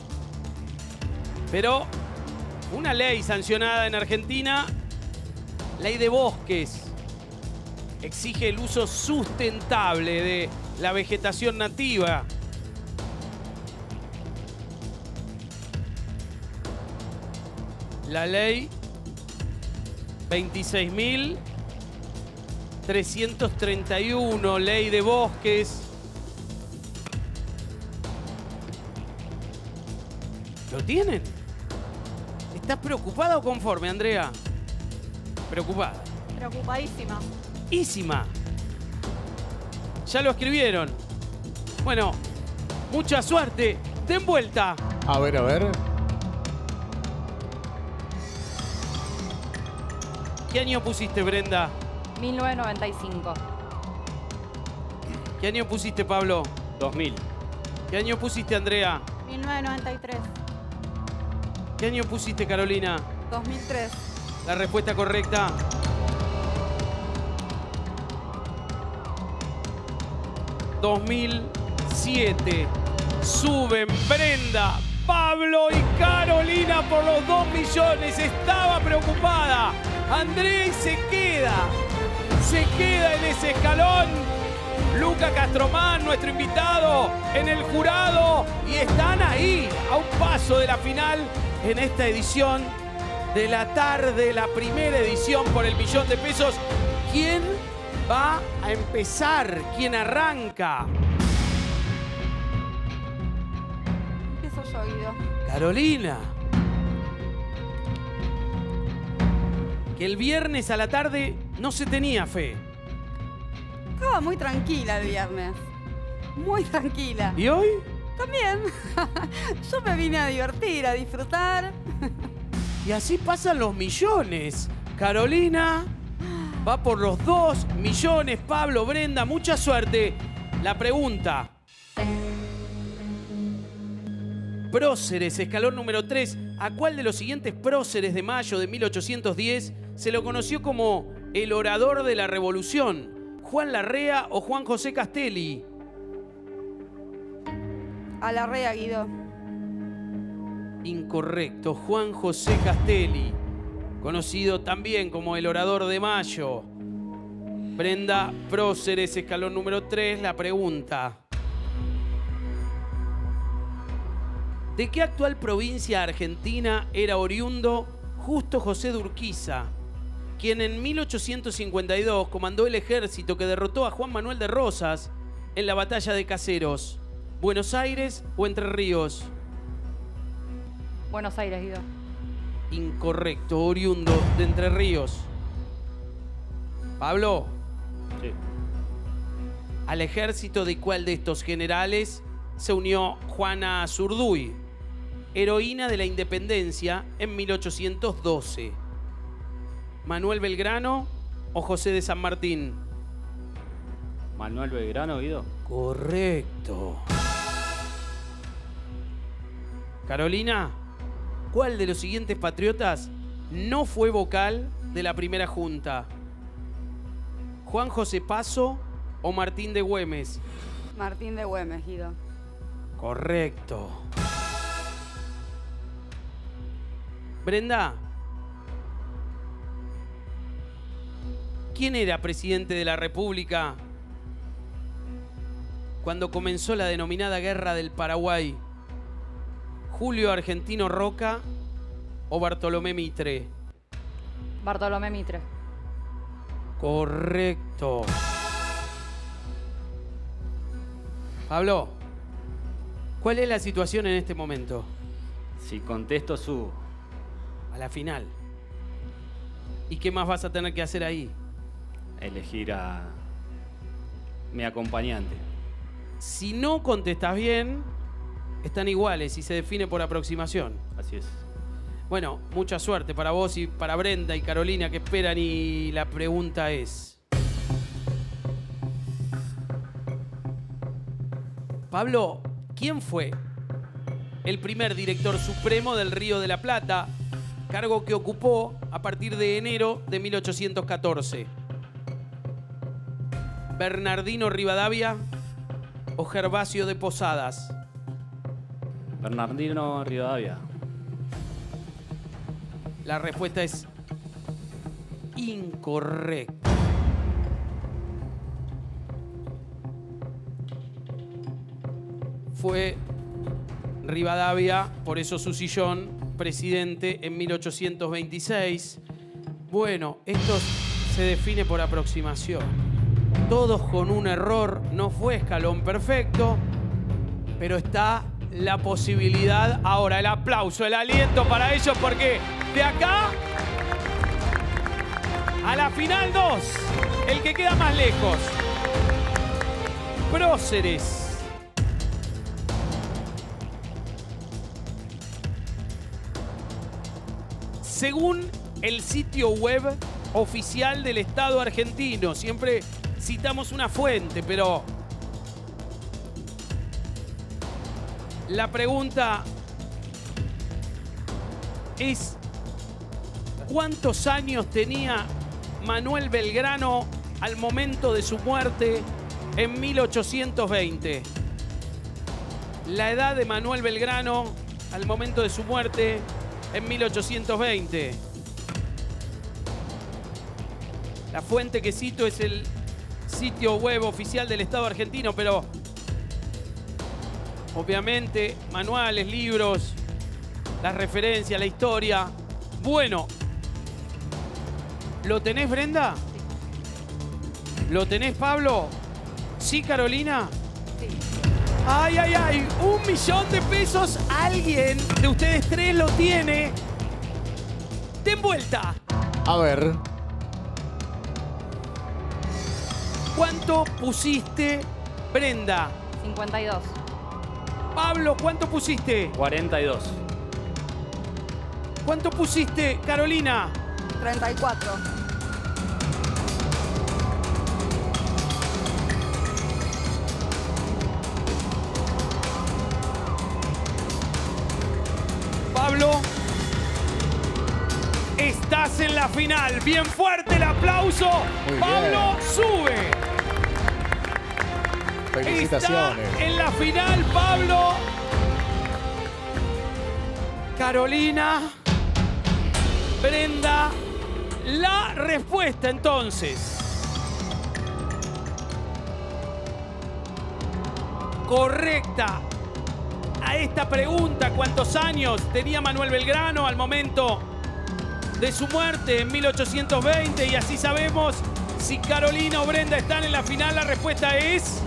A: Pero una ley sancionada en Argentina, ley de bosques, exige el uso sustentable de la vegetación nativa. La ley veintiséis mil trescientos treinta y uno, ley de bosques. ¿Lo tienen? ¿Estás preocupada o conforme, Andrea? Preocupada.
C: Preocupadísima.
A: Ísima. Ya lo escribieron. Bueno, mucha suerte. Den vuelta.
D: A ver, a ver.
A: ¿Qué año pusiste, Brenda?
Q: mil novecientos noventa y cinco.
A: ¿Qué año pusiste, Pablo?
I: dos mil.
A: ¿Qué año pusiste, Andrea?
C: mil novecientos noventa y tres.
A: ¿Qué año pusiste, Carolina?
N: dos mil tres.
A: La respuesta correcta. dos mil siete. Suben Brenda, Pablo y Carolina por los dos millones. Estaba preocupada. Andrés se queda. Se queda en ese escalón. Luca Castromán, nuestro invitado, en el jurado. Y están ahí, a un paso de la final en esta edición de la tarde, la primera edición por el millón de pesos. ¿Quién va a empezar? ¿Quién arranca?
N: Empiezo yo, Guido.
A: Carolina. Que el viernes a la tarde no se tenía fe.
N: Estaba muy tranquila el viernes. Muy tranquila.
A: ¿Y hoy?
N: También. Yo me vine a divertir, a disfrutar.
A: Y así pasan los millones. Carolina va por los dos millones. Pablo, Brenda, mucha suerte. La pregunta. Próceres, escalón número tres. ¿A cuál de los siguientes próceres de mayo de mil ochocientos diez se lo conoció como el orador de la revolución? ¿Juan Larrea o Juan José Castelli?
N: A la rea, Guido.
A: Incorrecto. Juan José Castelli, conocido también como el orador de mayo. Brenda, próceres, escalón número tres. La pregunta. ¿De qué actual provincia argentina era oriundo Justo José de Urquiza, quien en mil ochocientos cincuenta y dos comandó el ejército que derrotó a Juan Manuel de Rosas en la batalla de Caseros? ¿Buenos Aires o Entre Ríos?
Q: Buenos Aires, Guido.
A: Incorrecto, oriundo de Entre Ríos. Pablo.
I: Sí.
A: ¿Al ejército de cuál de estos generales se unió Juana Zurduy, heroína de la independencia en mil ochocientos doce? ¿Manuel Belgrano o José de San Martín?
I: Manuel Belgrano, Guido.
A: Correcto. Carolina, ¿cuál de los siguientes patriotas no fue vocal de la primera junta? ¿Juan José Paso o Martín de Güemes?
N: Martín de Güemes, Guido.
A: Correcto. Brenda, ¿quién era presidente de la República cuando comenzó la denominada Guerra del Paraguay? ¿Julio Argentino Roca o Bartolomé Mitre?
Q: Bartolomé Mitre.
A: Correcto. Pablo, ¿cuál es la situación en este momento?
I: Si contesto, subo.
A: A la final. ¿Y qué más vas a tener que hacer ahí?
I: Elegir a mi acompañante.
A: Si no contestas bien, están iguales y se define por aproximación.
I: Así es.
A: Bueno, mucha suerte para vos y para Brenda y Carolina que esperan, y la pregunta es... Pablo, ¿quién fue el primer director supremo del Río de la Plata, cargo que ocupó a partir de enero de mil ochocientos catorce? ¿Bernardino Rivadavia o Gervasio de Posadas?
I: Bernardino Rivadavia.
A: La respuesta es incorrecta. Fue Rivadavia, por eso su sillón, presidente en mil ochocientos veintiséis. Bueno, esto se define por aproximación. Todos con un error, no fue escalón perfecto, pero está la posibilidad. Ahora el aplauso, el aliento para ellos, porque de acá a la final dos, el que queda más lejos. Próceres. Según el sitio web oficial del Estado argentino, siempre citamos una fuente, pero la pregunta es ¿Cuántos años tenía Manuel Belgrano al momento de su muerte en mil ochocientos veinte? La edad de Manuel Belgrano al momento de su muerte en mil ochocientos veinte. La fuente que cito es el sitio web oficial del Estado argentino, pero obviamente manuales, libros, las referencias, la historia. Bueno, ¿lo tenés, Brenda? Sí. ¿Lo tenés, Pablo? ¿Sí, Carolina?
N: Sí.
A: ¡Ay, ay, ay! Un millón de pesos. Alguien de ustedes tres lo tiene. Den vuelta.
R: A ver.
A: ¿Cuánto pusiste, Brenda?
Q: cincuenta y dos.
A: Pablo, ¿cuánto pusiste?
I: cuarenta y dos.
A: ¿Cuánto pusiste, Carolina?
N: treinta y cuatro.
A: Pablo, estás en la final. Bien fuerte el aplauso.
R: Muy
A: Pablo
R: bien.
A: sube.
R: Felicitaciones.
A: Está en la final, Pablo. Carolina. Brenda. La respuesta entonces. Correcta a esta pregunta, ¿cuántos años tenía Manuel Belgrano al momento de su muerte en mil ochocientos veinte? Y así sabemos si Carolina o Brenda están en la final. La respuesta es...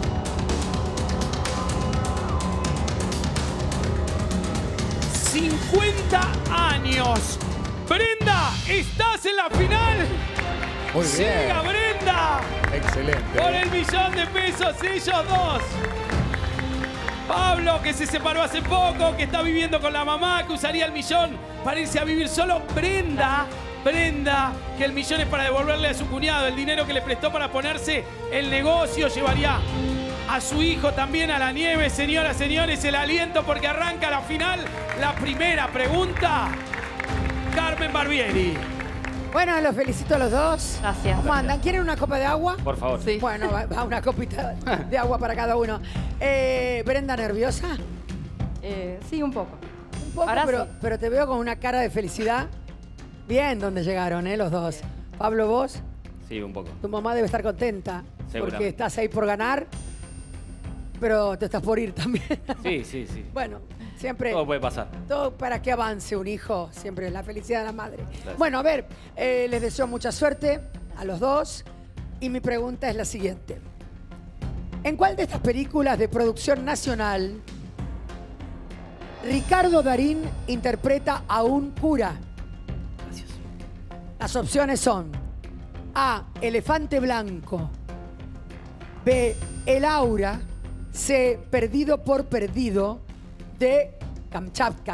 A: cincuenta años. Brenda, estás en la final.
R: Muy bien.
A: Llega Brenda.
R: Excelente.
A: Por el millón de pesos, ellos dos. Pablo, que se separó hace poco, que está viviendo con la mamá, que usaría el millón para irse a vivir solo. Brenda, Brenda, que el millón es para devolverle a su cuñado el dinero que le prestó para ponerse el negocio. Llevaría a su hijo también a la nieve. Señoras, señores, el aliento porque arranca la final. La primera pregunta, Carmen Barbieri.
E: Bueno, los felicito a los dos.
Q: Gracias.
E: ¿Cómo andan? ¿Quieren una copa de agua?
I: Por favor.
Q: Sí.
E: Bueno, va, va una copita de agua para cada uno. Eh, ¿Brenda nerviosa?
Q: Eh, sí, un poco.
E: Un poco,
Q: Ahora
E: pero,
Q: sí.
E: pero te veo con una cara de felicidad. Bien donde llegaron, ¿eh? Los dos. Pablo, vos,
I: Sí, un poco.
E: tu mamá debe estar contenta.
I: Seguramente.
E: Porque estás ahí por ganar, pero te estás por ir también.
I: Sí, sí, sí.
E: Bueno, siempre...
I: Todo puede pasar.
E: Todo para que avance un hijo, siempre es la felicidad de la madre.
I: Gracias.
E: Bueno, a ver, eh, les deseo mucha suerte a los dos y mi pregunta es la siguiente. ¿En cuál de estas películas de producción nacional Ricardo Darín interpreta a un cura?
I: Gracias.
E: Las opciones son A, Elefante Blanco, B, El Aura, C, Perdido por Perdido, D, Kamchatka.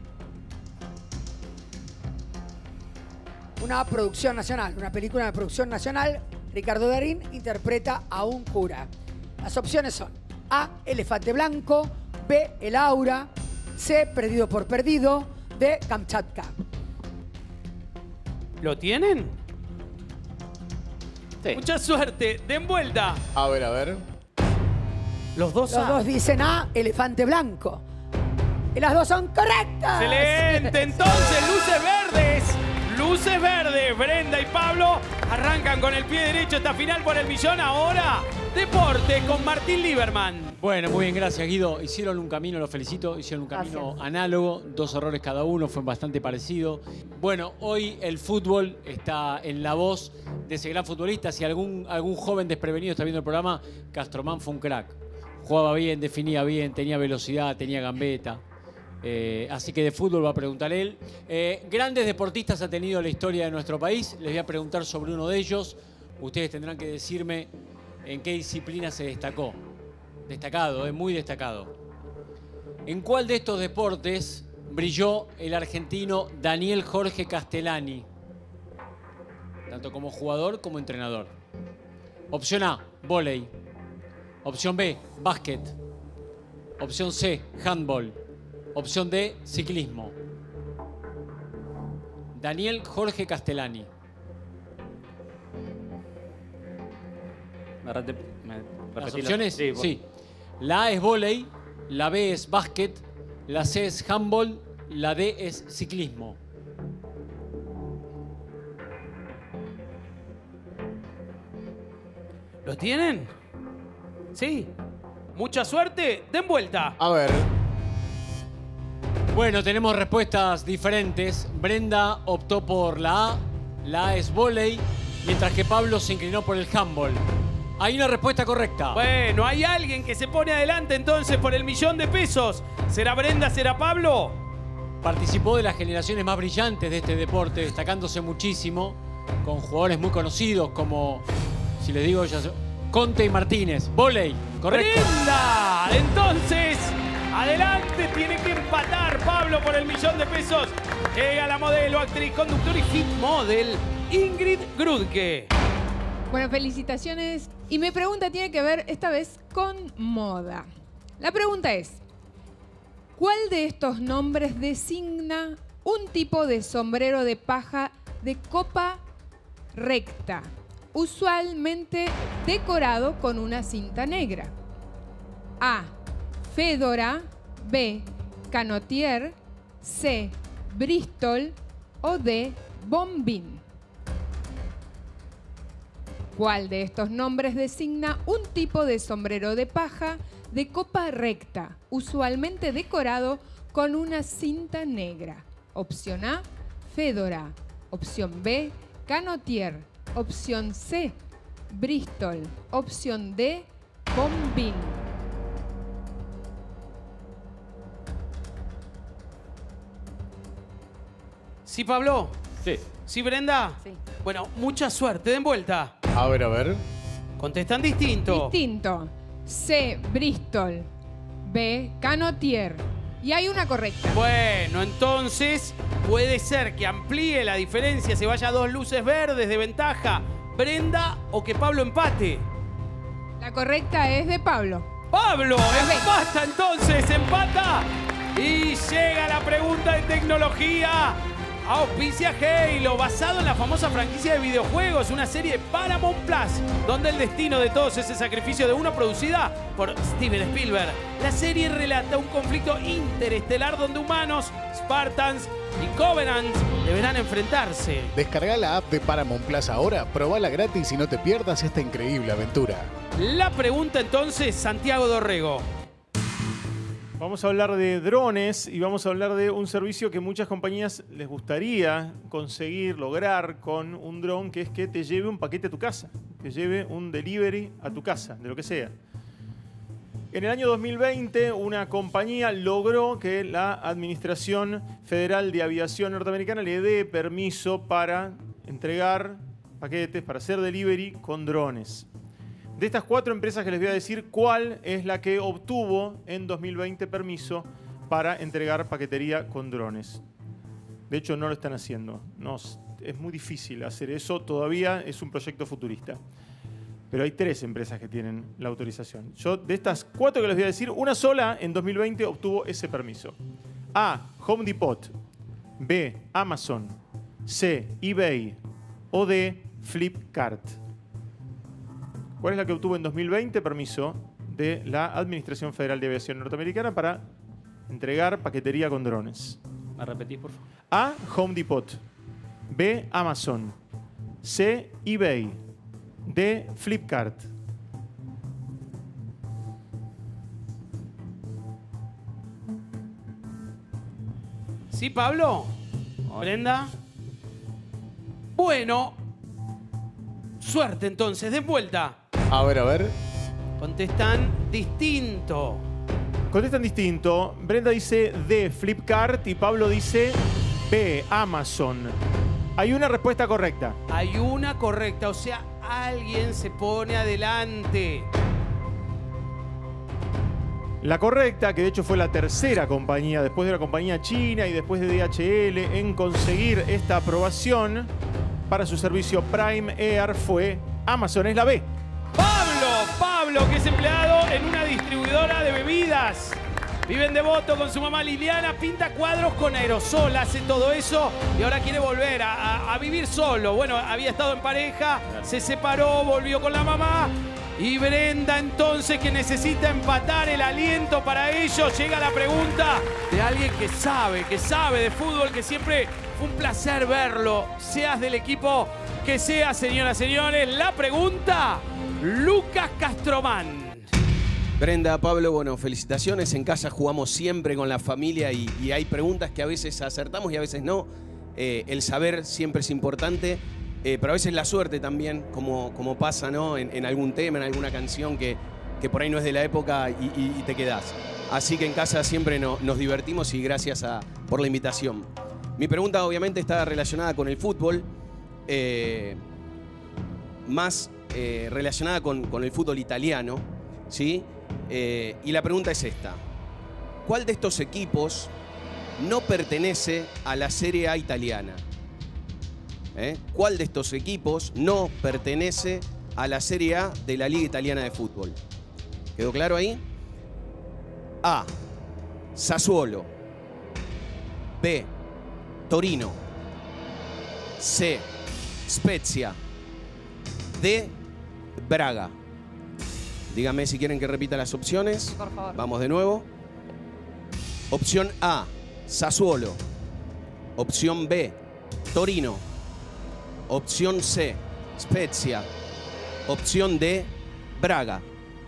E: Una producción nacional, una película de producción nacional. Ricardo Darín interpreta a un cura. Las opciones son A, Elefante Blanco, B, El Aura, C, Perdido por Perdido, D, Kamchatka.
A: ¿Lo tienen?
I: Sí.
A: Mucha suerte. Den vuelta.
R: A ver, a ver.
A: Los dos
E: Los
A: A.
E: dos dicen A, Elefante Blanco. Y las dos son correctas.
A: Excelente. Entonces, luces verdes. Luces verdes. Brenda y Pablo arrancan con el pie derecho esta final por el millón. Ahora, deporte con Martín Lieberman.
O: Bueno, muy bien, gracias Guido. Hicieron un camino, los felicito, hicieron un camino
Q: Gracias.
O: análogo, dos errores cada uno, fue bastante parecido. Bueno, hoy el fútbol está en la voz de ese gran futbolista. Si algún, algún joven desprevenido está viendo el programa, Castromán fue un crack. Jugaba bien, definía bien, tenía velocidad, tenía gambeta. Eh, así que de fútbol va a preguntar él. Eh, grandes deportistas ha tenido la historia de nuestro país. Les voy a preguntar sobre uno de ellos. Ustedes tendrán que decirme en qué disciplina se destacó. Destacado, eh, muy destacado. ¿En cuál de estos deportes brilló el argentino Daniel Jorge Castellani? Tanto como jugador como entrenador. Opción A, vóley. Opción B, básquet. Opción C, handball. Opción D, ciclismo. Daniel Jorge Castellani.
I: ¿Me rete- me
O: ¿Las
I: repetí
O: opciones?
I: Sí. por-
O: Sí. La A es vóley, la B es básquet, la C es handball, la D es ciclismo.
A: ¿Lo tienen? Sí. Mucha suerte. Den vuelta.
R: A ver.
O: Bueno, tenemos respuestas diferentes. Brenda optó por la A, la A es vóley, mientras que Pablo se inclinó por el handball. Hay una respuesta correcta.
A: Bueno, hay alguien que se pone adelante entonces por el millón de pesos. ¿Será Brenda? ¿Será Pablo?
O: Participó de las generaciones más brillantes de este deporte, destacándose muchísimo, con jugadores muy conocidos como, si les digo, ya sé, Conte y Martínez. Vóley, correcto.
A: ¡Brenda! Entonces, adelante, tiene que empatar Pablo por el millón de pesos. Llega la modelo, actriz, conductor y fit model Ingrid Grudke.
J: Bueno, felicitaciones. Y mi pregunta tiene que ver esta vez con moda. La pregunta es, ¿cuál de estos nombres designa un tipo de sombrero de paja de copa recta, usualmente decorado con una cinta negra? A. Fedora. B. Canotier. C. Bristol. O D. Bombín. ¿Cuál de estos nombres designa un tipo de sombrero de paja de copa recta, usualmente decorado con una cinta negra? Opción A, Fedora. Opción B, Canotier. Opción C, Bristol. Opción D, Bombín.
A: ¿Sí, Pablo?
I: Sí.
A: ¿Sí, Brenda?
Q: Sí.
A: Bueno, mucha suerte. Den vuelta.
R: A ver, a ver.
A: Contestan distinto.
J: Distinto. C, Bristol. B, Canotier. Y hay una correcta.
A: Bueno, entonces puede ser que amplíe la diferencia, se vaya a dos luces verdes de ventaja. Brenda o que Pablo empate.
J: La correcta es de Pablo.
A: Pablo, empata entonces, empata. Y llega la pregunta de tecnología. Auspicia Halo, basado en la famosa franquicia de videojuegos, una serie de Paramount Plus, donde el destino de todos es el sacrificio de uno, producida por Steven Spielberg. La serie relata un conflicto interestelar donde humanos, Spartans y Covenants deberán enfrentarse.
R: Descarga la app de Paramount Plus ahora, probala gratis y no te pierdas esta increíble aventura.
A: La pregunta entonces, Santiago Dorrego.
D: Vamos a hablar de drones y vamos a hablar de un servicio que muchas compañías les gustaría conseguir, lograr con un dron, que es que te lleve un paquete a tu casa, que lleve un delivery a tu casa, de lo que sea. En el año dos mil veinte, una compañía logró que la Administración Federal de Aviación norteamericana le dé permiso para entregar paquetes, para hacer delivery con drones. De estas cuatro empresas que les voy a decir, ¿cuál es la que obtuvo en dos mil veinte permiso para entregar paquetería con drones? De hecho, no lo están haciendo. No, es muy difícil hacer eso. Todavía es un proyecto futurista. Pero hay tres empresas que tienen la autorización. Yo, de estas cuatro que les voy a decir, una sola en dos mil veinte obtuvo ese permiso. A. Home Depot. B. Amazon. C. eBay. O D. Flipkart. ¿Cuál es la que obtuvo en dos mil veinte permiso de la Administración Federal de Aviación norteamericana para entregar paquetería con drones?
I: ¿Me repetís, por favor?
D: A. Home Depot. B. Amazon. C. eBay. D. Flipkart.
A: ¿Sí, Pablo? ¿Brenda? Bueno, suerte entonces, den vuelta.
R: A ver, a ver.
A: Contestan distinto.
D: Contestan distinto. Brenda dice D. Flipkart y Pablo dice B. Amazon. Hay una respuesta correcta.
A: Hay una correcta, o sea, alguien se pone adelante.
D: La correcta, que de hecho fue la tercera compañía, después de la compañía china y después de D H L, en conseguir esta aprobación para su servicio Prime Air, fue Amazon. Es la B.
A: Pablo, Pablo, que es empleado en una distribuidora de bebidas. Vive en Devoto con su mamá Liliana, pinta cuadros con aerosol, hace todo eso y ahora quiere volver a, a- a vivir solo. Bueno, había estado en pareja, se separó, volvió con la mamá. Y Brenda entonces, que necesita empatar el aliento para ellos, llega la pregunta de alguien que sabe, que sabe de fútbol, que siempre fue un placer verlo, seas del equipo que seas, señoras y señores. La pregunta, Lucas Castromán.
M: Brenda, Pablo, bueno, felicitaciones. En casa jugamos siempre con la familia y, y hay preguntas que a veces acertamos y a veces no. Eh, el saber siempre es importante, eh, pero a veces la suerte también, como, como pasa, ¿no? En, en algún tema, en alguna canción que, que por ahí no es de la época y, y- y te quedás. Así que en casa siempre no- nos divertimos y gracias a- por la invitación. Mi pregunta obviamente está relacionada con el fútbol, eh, más eh, relacionada con, con el fútbol italiano, ¿sí? Eh, y la pregunta es esta. ¿Cuál de estos equipos no pertenece a la Serie A italiana? ¿Eh? ¿Cuál de estos equipos no pertenece a la Serie A de la Liga Italiana de Fútbol? ¿Quedó claro ahí? A. Sassuolo. B. Torino. C. Spezia. D. Braga. Díganme si quieren que repita las opciones.
Q: Por favor.
M: Vamos de nuevo. Opción A, Sassuolo. Opción B, Torino. Opción C, Spezia. Opción D, Braga.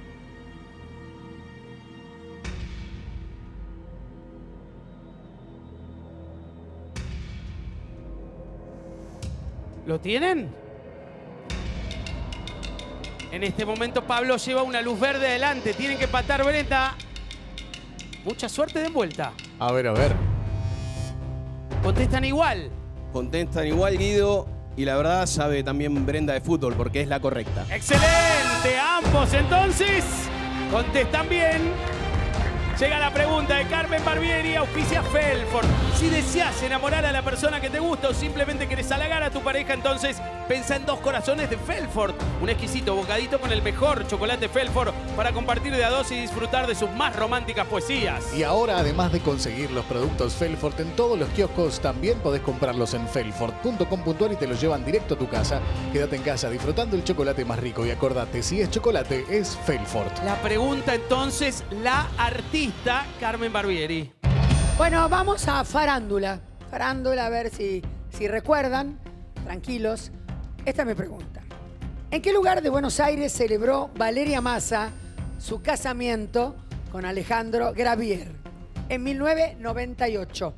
A: ¿Lo tienen? En este momento Pablo lleva una luz verde adelante. Tienen que empatar Brenda. Mucha suerte de vuelta.
R: A ver, a ver.
A: Contestan igual.
M: Contestan igual, Guido. Y la verdad sabe también Brenda de fútbol porque es la correcta.
A: Excelente. Ambos entonces contestan bien. Llega la pregunta de Carmen Barbieri, auspicia Felford. Si deseas enamorar a la persona que te gusta o simplemente querés halagar a tu pareja, entonces pensá en Dos Corazones de Felford. Un exquisito bocadito con el mejor chocolate Felford para compartir de a dos y disfrutar de sus más románticas poesías.
R: Y ahora, además de conseguir los productos Felford en todos los kioscos, también podés comprarlos en felford punto com punto ar y te los llevan directo a tu casa. Quédate en casa disfrutando el chocolate más rico y acordate, si es chocolate, es Felford.
A: La pregunta entonces, la artista Carmen Barbieri.
E: Bueno, vamos a farándula. Farándula, a ver si, si recuerdan. Tranquilos. Esta es mi pregunta. ¿En qué lugar de Buenos Aires celebró Valeria Massa su casamiento con Alejandro Gravier en mil novecientos noventa y ocho?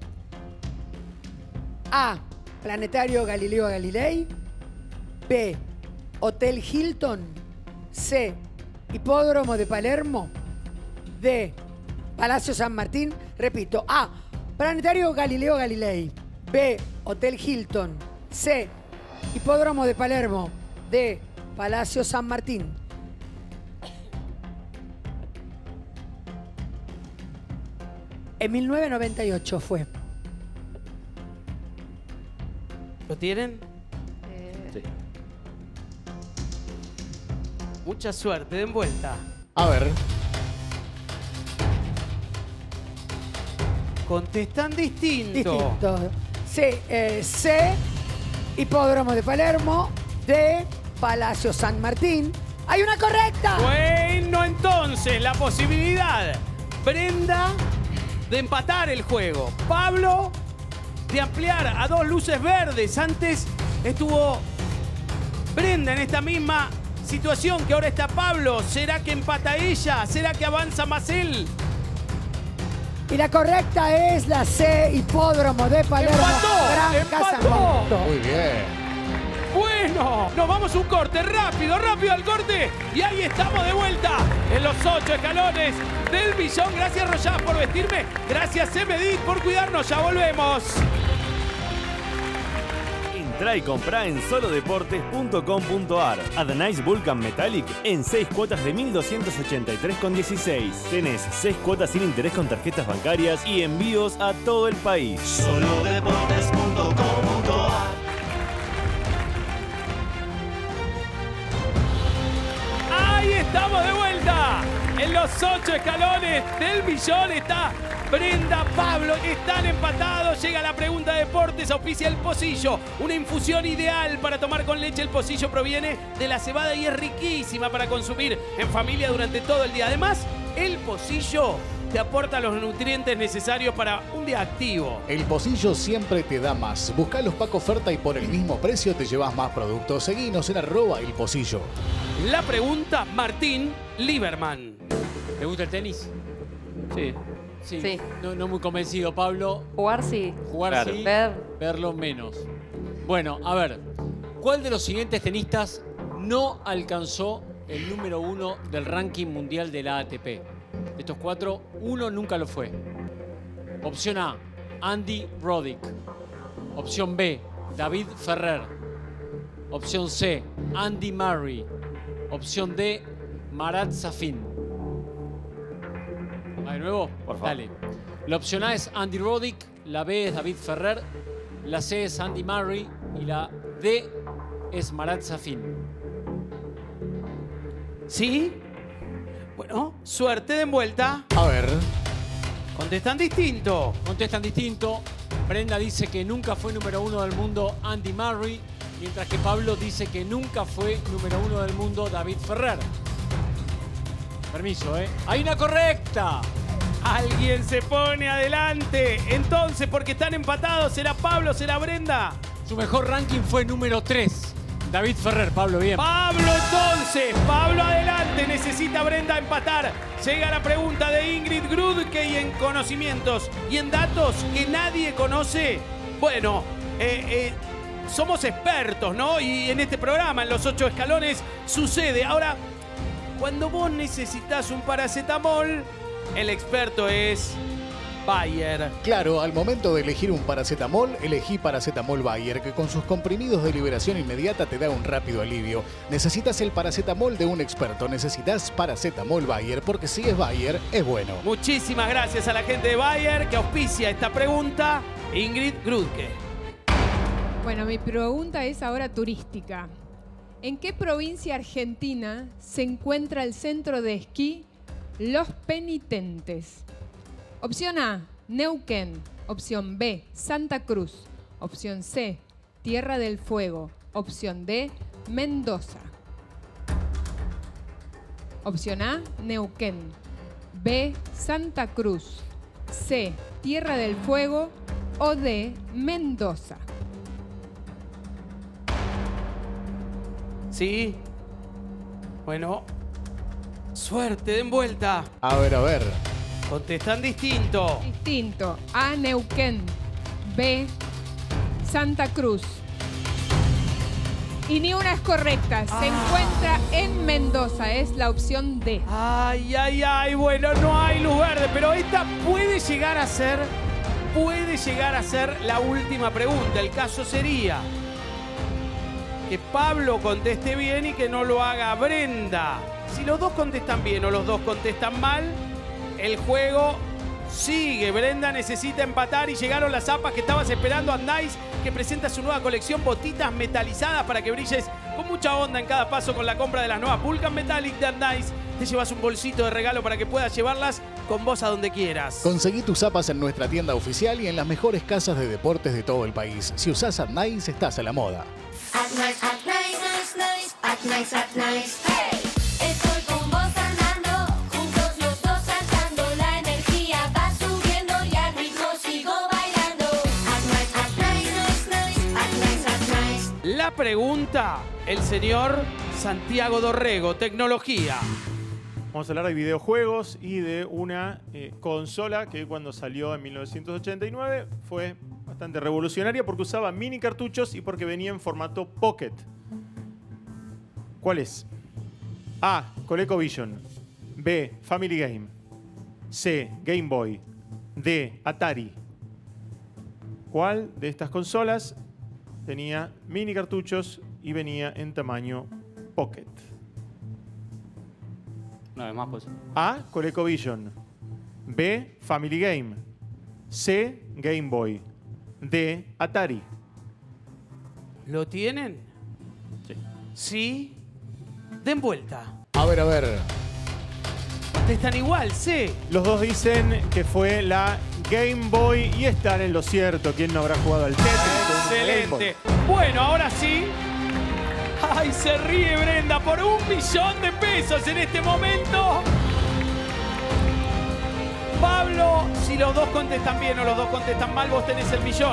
E: A. Planetario Galileo Galilei. B. Hotel Hilton. C. Hipódromo de Palermo. D. Palacio San Martín. Repito. A. Planetario Galileo Galilei. B. Hotel Hilton. C. Hipódromo de Palermo. D. Palacio San Martín. En mil novecientos noventa y ocho fue.
A: ¿Lo tienen?
Q: Sí.
A: Mucha suerte, den vuelta.
R: A ver.
A: Contestan distinto.
E: Distinto. C. eh, C. Hipódromo de Palermo. D. Palacio San Martín. ¡Hay una correcta!
A: Bueno, entonces, la posibilidad, Brenda, de empatar el juego. Pablo, de ampliar a dos luces verdes. Antes estuvo Brenda en esta misma situación que ahora está Pablo. ¿Será que empata ella? ¿Será que avanza más él?
E: Y la correcta es la C. Hipódromo de Palermo.
A: ¡Empató!
E: Gran
A: ¡Empató!
E: casamiento.
R: Muy bien.
A: Bueno, nos vamos a un corte, rápido, rápido al corte. Y ahí estamos de vuelta en los ocho escalones del Billón. Gracias, Royaz, por vestirme. Gracias, Emedit, por cuidarnos. Ya volvemos.
S: Entrá y comprá en solo deportes punto com punto ar. Adnice Vulcan Metallic en seis cuotas de mil doscientos ochenta y tres con dieciséis. Tenés seis cuotas sin interés con tarjetas bancarias y envíos a todo el país.
P: solo deportes punto com punto ar.
A: Ahí estamos de vuelta en los los ocho escalones del millón está Brenda, Pablo, están empatados. Llega la pregunta de deportes, auspicia el Pocillo. Una infusión ideal para tomar con leche. El Pocillo proviene de la cebada y es riquísima para consumir en familia durante todo el día. Además, el Pocillo te aporta los nutrientes necesarios para un día activo.
R: El Pocillo siempre te da más. Busca los pack oferta y por el mismo precio te llevas más productos. Seguinos en arroba el Pocillo.
A: La pregunta, Martín Lieberman.
O: ¿Te gusta el tenis?
I: Sí.
O: Sí.
Q: Sí.
O: No, no muy convencido, Pablo.
Q: Jugar sí.
O: Jugar
I: Claro.
O: sí,
Q: Ver.
O: verlo menos. Bueno, a ver. ¿Cuál de los siguientes tenistas no alcanzó el número uno del ranking mundial de la A T P? De estos cuatro, uno nunca lo fue. Opción A, Andy Roddick. Opción B, David Ferrer. Opción C, Andy Murray. Opción D, Marat Safin. ¿Va de nuevo?
I: Por favor.
O: Dale. La opción A es Andy Roddick, la B es David Ferrer, la C es Andy Murray y la D es Marat Safin.
A: ¿Sí? Bueno, suerte de envuelta.
R: A ver.
A: Contestan distinto.
O: Contestan distinto. Brenda dice que nunca fue número uno del mundo Andy Murray, mientras que Pablo dice que nunca fue número uno del mundo David Ferrer. Permiso, ¿eh? ¡Hay una correcta!
A: Alguien se pone adelante. Entonces, porque están empatados, ¿será Pablo, será Brenda?
O: Su mejor ranking fue número tres. David Ferrer, Pablo, bien.
A: Pablo, entonces. Pablo, adelante. Necesita Brenda empatar. Llega la pregunta de Ingrid Grudke y en conocimientos y en datos que nadie conoce. Bueno, eh, eh, somos expertos, ¿no? Y en este programa, en los ocho escalones, sucede. Ahora, cuando vos necesitas un paracetamol, el experto es Bayer.
R: Claro, al momento de elegir un paracetamol, elegí paracetamol Bayer, que con sus comprimidos de liberación inmediata te da un rápido alivio. Necesitas el paracetamol de un experto, necesitas paracetamol Bayer, porque si es Bayer, es bueno.
A: Muchísimas gracias a la gente de Bayer que auspicia esta pregunta. Ingrid Grudke.
J: Bueno, mi pregunta es ahora turística. ¿En qué provincia argentina se encuentra el centro de esquí Los Penitentes? Opción A, Neuquén. Opción B, Santa Cruz. Opción C, Tierra del Fuego. Opción D, Mendoza. Opción A, Neuquén. B, Santa Cruz. C, Tierra del Fuego. O D, Mendoza.
A: Sí. Bueno. Suerte de envuelta.
R: A ver, a ver.
A: Contestan distinto.
J: Distinto. A, Neuquén. B, Santa Cruz. Y ni una es correcta. Se encuentra en Mendoza. Es la opción D.
A: Ay, ay, ay. Bueno, no hay luz verde, pero esta puede llegar a ser, puede llegar a ser la última pregunta. El caso sería que Pablo conteste bien y que no lo haga Brenda. Si los dos contestan bien o los dos contestan mal, el juego sigue. Brenda necesita empatar y llegaron las zapas que estabas esperando. Andais, que presenta su nueva colección, botitas metalizadas para que brilles con mucha onda en cada paso con la compra de las nuevas Vulcan Metallic de Andais. Te llevas un bolsito de regalo para que puedas llevarlas con vos a donde quieras.
R: Conseguí tus zapas en nuestra tienda oficial y en las mejores casas de deportes de todo el país. Si usás Nice, estás a la moda.
P: At nice, at nice, nice, nice, at nice, at nice. Hey, estoy con vos andando, juntos los dos saltando, la energía va subiendo y al ritmo sigo bailando. At nice, at nice, nice, nice, at nice, at nice.
A: La pregunta, el señor Santiago Dorrego, tecnología.
D: Vamos a hablar de videojuegos y de una eh, consola que cuando salió en mil novecientos ochenta y nueve fue bastante revolucionaria porque usaba mini cartuchos y porque venía en formato Pocket. ¿Cuál es? A, ColecoVision. B, Family Game. C, Game Boy. D, Atari. ¿Cuál de estas consolas tenía mini cartuchos y venía en tamaño Pocket?
I: Una vez más, pues.
D: A, ColecoVision. B, Family Game. C, Game Boy. D, Atari.
A: ¿Lo tienen?
D: Sí.
A: Sí. Den vuelta.
R: A ver, a ver.
A: contestan igual, sí.
D: Los dos dicen que fue la Game Boy y están en lo cierto. ¿Quién no habrá jugado al Tetris?
A: Excelente. Bueno, ahora sí. Ay, se ríe Brenda por un millón de pesos en este momento. Pablo, si los dos contestan bien o los dos contestan mal, vos tenés el millón.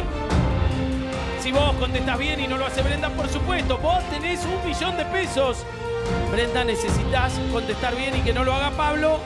A: Si vos contestás bien y no lo hace Brenda, por supuesto, vos tenés un millón de pesos. Brenda, necesitas contestar bien y que no lo haga Pablo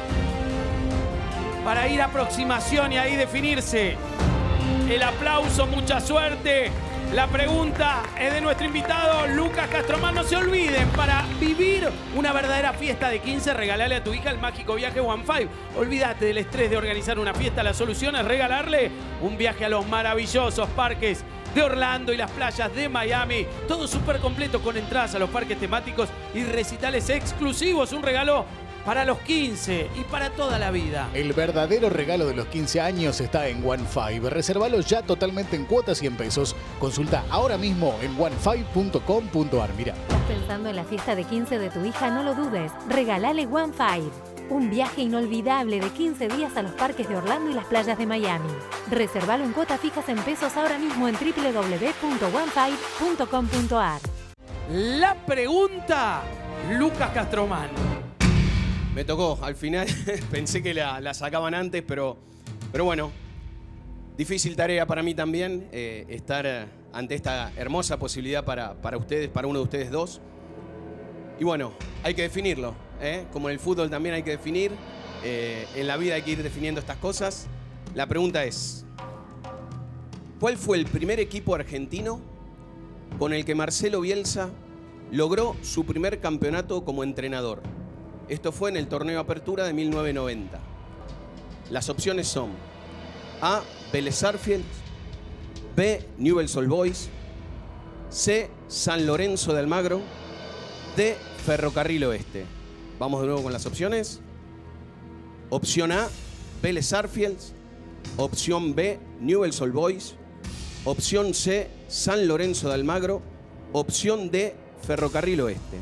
A: para ir a aproximación y ahí definirse. El aplauso, mucha suerte. La pregunta es de nuestro invitado Lucas Castromán. No se olviden, para vivir una verdadera fiesta de quince, regalale a tu hija el mágico viaje One Five. Olvídate del estrés de organizar una fiesta. La solución es regalarle un viaje a los maravillosos parques de Orlando y las playas de Miami. Todo súper completo con entradas a los parques temáticos y recitales exclusivos. Un regalo para los quince y para toda la vida.
R: El verdadero regalo de los quince años está en One Five. Reservalo ya totalmente en cuotas y en pesos. Consulta ahora mismo en one five punto com punto ar. Mira.
T: ¿Estás pensando en la fiesta de quince de tu hija? No lo dudes. Regálale One Five. Un viaje inolvidable de quince días a los parques de Orlando y las playas de Miami. Reservalo en cuotas fijas en pesos ahora mismo en doble u doble u doble u punto one five punto com punto ar.
A: La pregunta, Lucas Castromán.
M: Me tocó, al final pensé que la, la sacaban antes, pero, pero bueno, difícil tarea para mí también eh, estar eh, ante esta hermosa posibilidad para, para ustedes, para uno de ustedes dos. Y bueno, hay que definirlo, ¿eh? Como en el fútbol también hay que definir, eh, en la vida hay que ir definiendo estas cosas. La pregunta es, ¿cuál fue el primer equipo argentino con el que Marcelo Bielsa logró su primer campeonato como entrenador? Esto fue en el torneo Apertura de mil novecientos noventa. Las opciones son A. Vélez Sarsfield, B. Newell's Old Boys, C. San Lorenzo de Almagro, D. Ferrocarril Oeste. Vamos de nuevo con las opciones. Opción A, Vélez Sarsfield. Opción B, Newell's Old Boys. Opción C, San Lorenzo de Almagro. Opción D, Ferrocarril Oeste.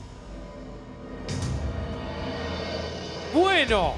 A: Bueno,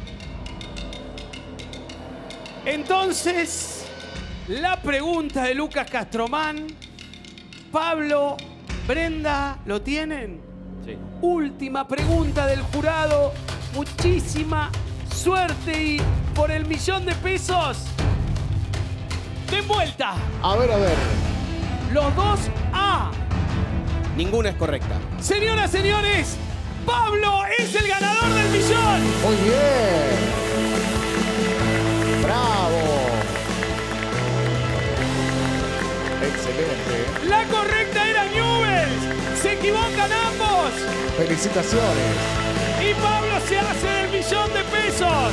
A: entonces la pregunta de Lucas Castromán. Pablo, Brenda, ¿lo tienen?
I: Sí.
A: Última pregunta del jurado. Muchísima suerte y por el millón de pesos de vuelta.
R: A ver, a ver.
A: Los dos A.
M: Ninguna es correcta.
A: Señoras, señores, Pablo es el ganador del millón.
R: Muy bien. Bravo. Excelente.
A: La correcta era Newell's. Se equivocan ambos.
R: Felicitaciones.
A: Y Pablo se hace del millón de pesos.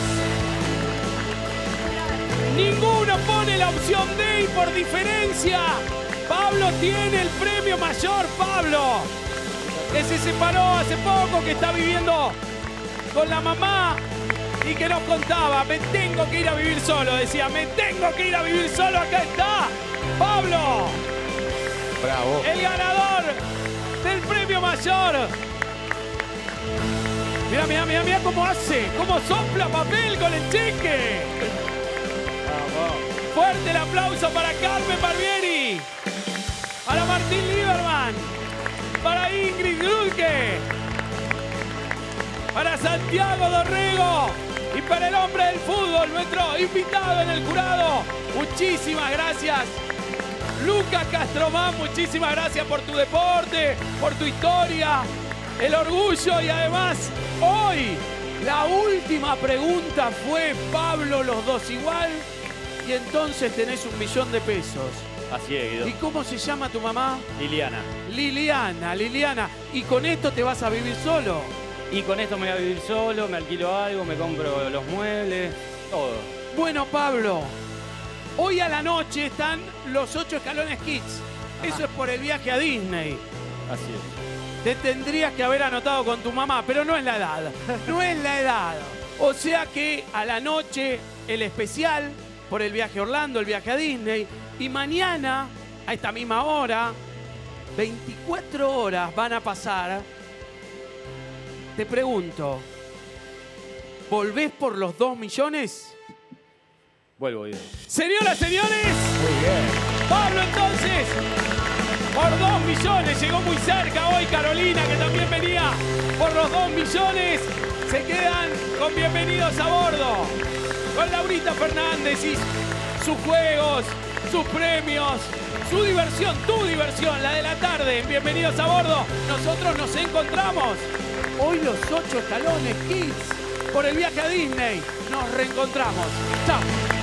A: Ninguno pone la opción D y por diferencia, Pablo tiene el premio mayor. Pablo, que se separó hace poco, que está viviendo con la mamá y que nos contaba, me tengo que ir a vivir solo. Decía, me tengo que ir a vivir solo. Acá está Pablo.
R: Bravo.
A: El ganador del premio mayor. Mira, mira, mira, mira cómo hace, cómo sopla papel con el cheque. Fuerte el aplauso para Carmen Barbieri, para Martín Lieberman, para Ingrid Grudke, para Santiago Dorrego y para el hombre del fútbol, nuestro invitado en el jurado. Muchísimas gracias, Lucas Castromán, muchísimas gracias por tu deporte, por tu historia, el orgullo y además hoy la última pregunta fue Pablo, los dos igual. Y entonces tenés un millón de pesos.
I: Así es, Guido.
A: ¿Y cómo se llama tu mamá?
I: Liliana.
A: Liliana, Liliana. ¿Y con esto te vas a vivir solo?
I: Y con esto me voy a vivir solo, me alquilo algo, me compro los muebles, todo.
A: Bueno, Pablo, hoy a la noche están los ocho escalones Kids. Eso es por el viaje a Disney.
I: Así es.
A: Te tendrías que haber anotado con tu mamá, pero no es la edad. No es la edad. O sea que a la noche el especial por el viaje a Orlando, el viaje a Disney. Y mañana, a esta misma hora, veinticuatro horas van a pasar. Te pregunto, ¿Volvés por los dos millones?
I: Vuelvo, Diego.
A: Señoras, señores.
R: Muy bien.
A: Pablo, entonces, por dos millones. Llegó muy cerca hoy Carolina, que también venía por los dos millones. Se quedan con bienvenidos a bordo. Con Laurita Fernández y sus juegos, sus premios, su diversión, tu diversión, la de la tarde. Bienvenidos a bordo. Nosotros nos encontramos hoy los ocho escalones Kids por el viaje a Disney. Nos reencontramos. Chao.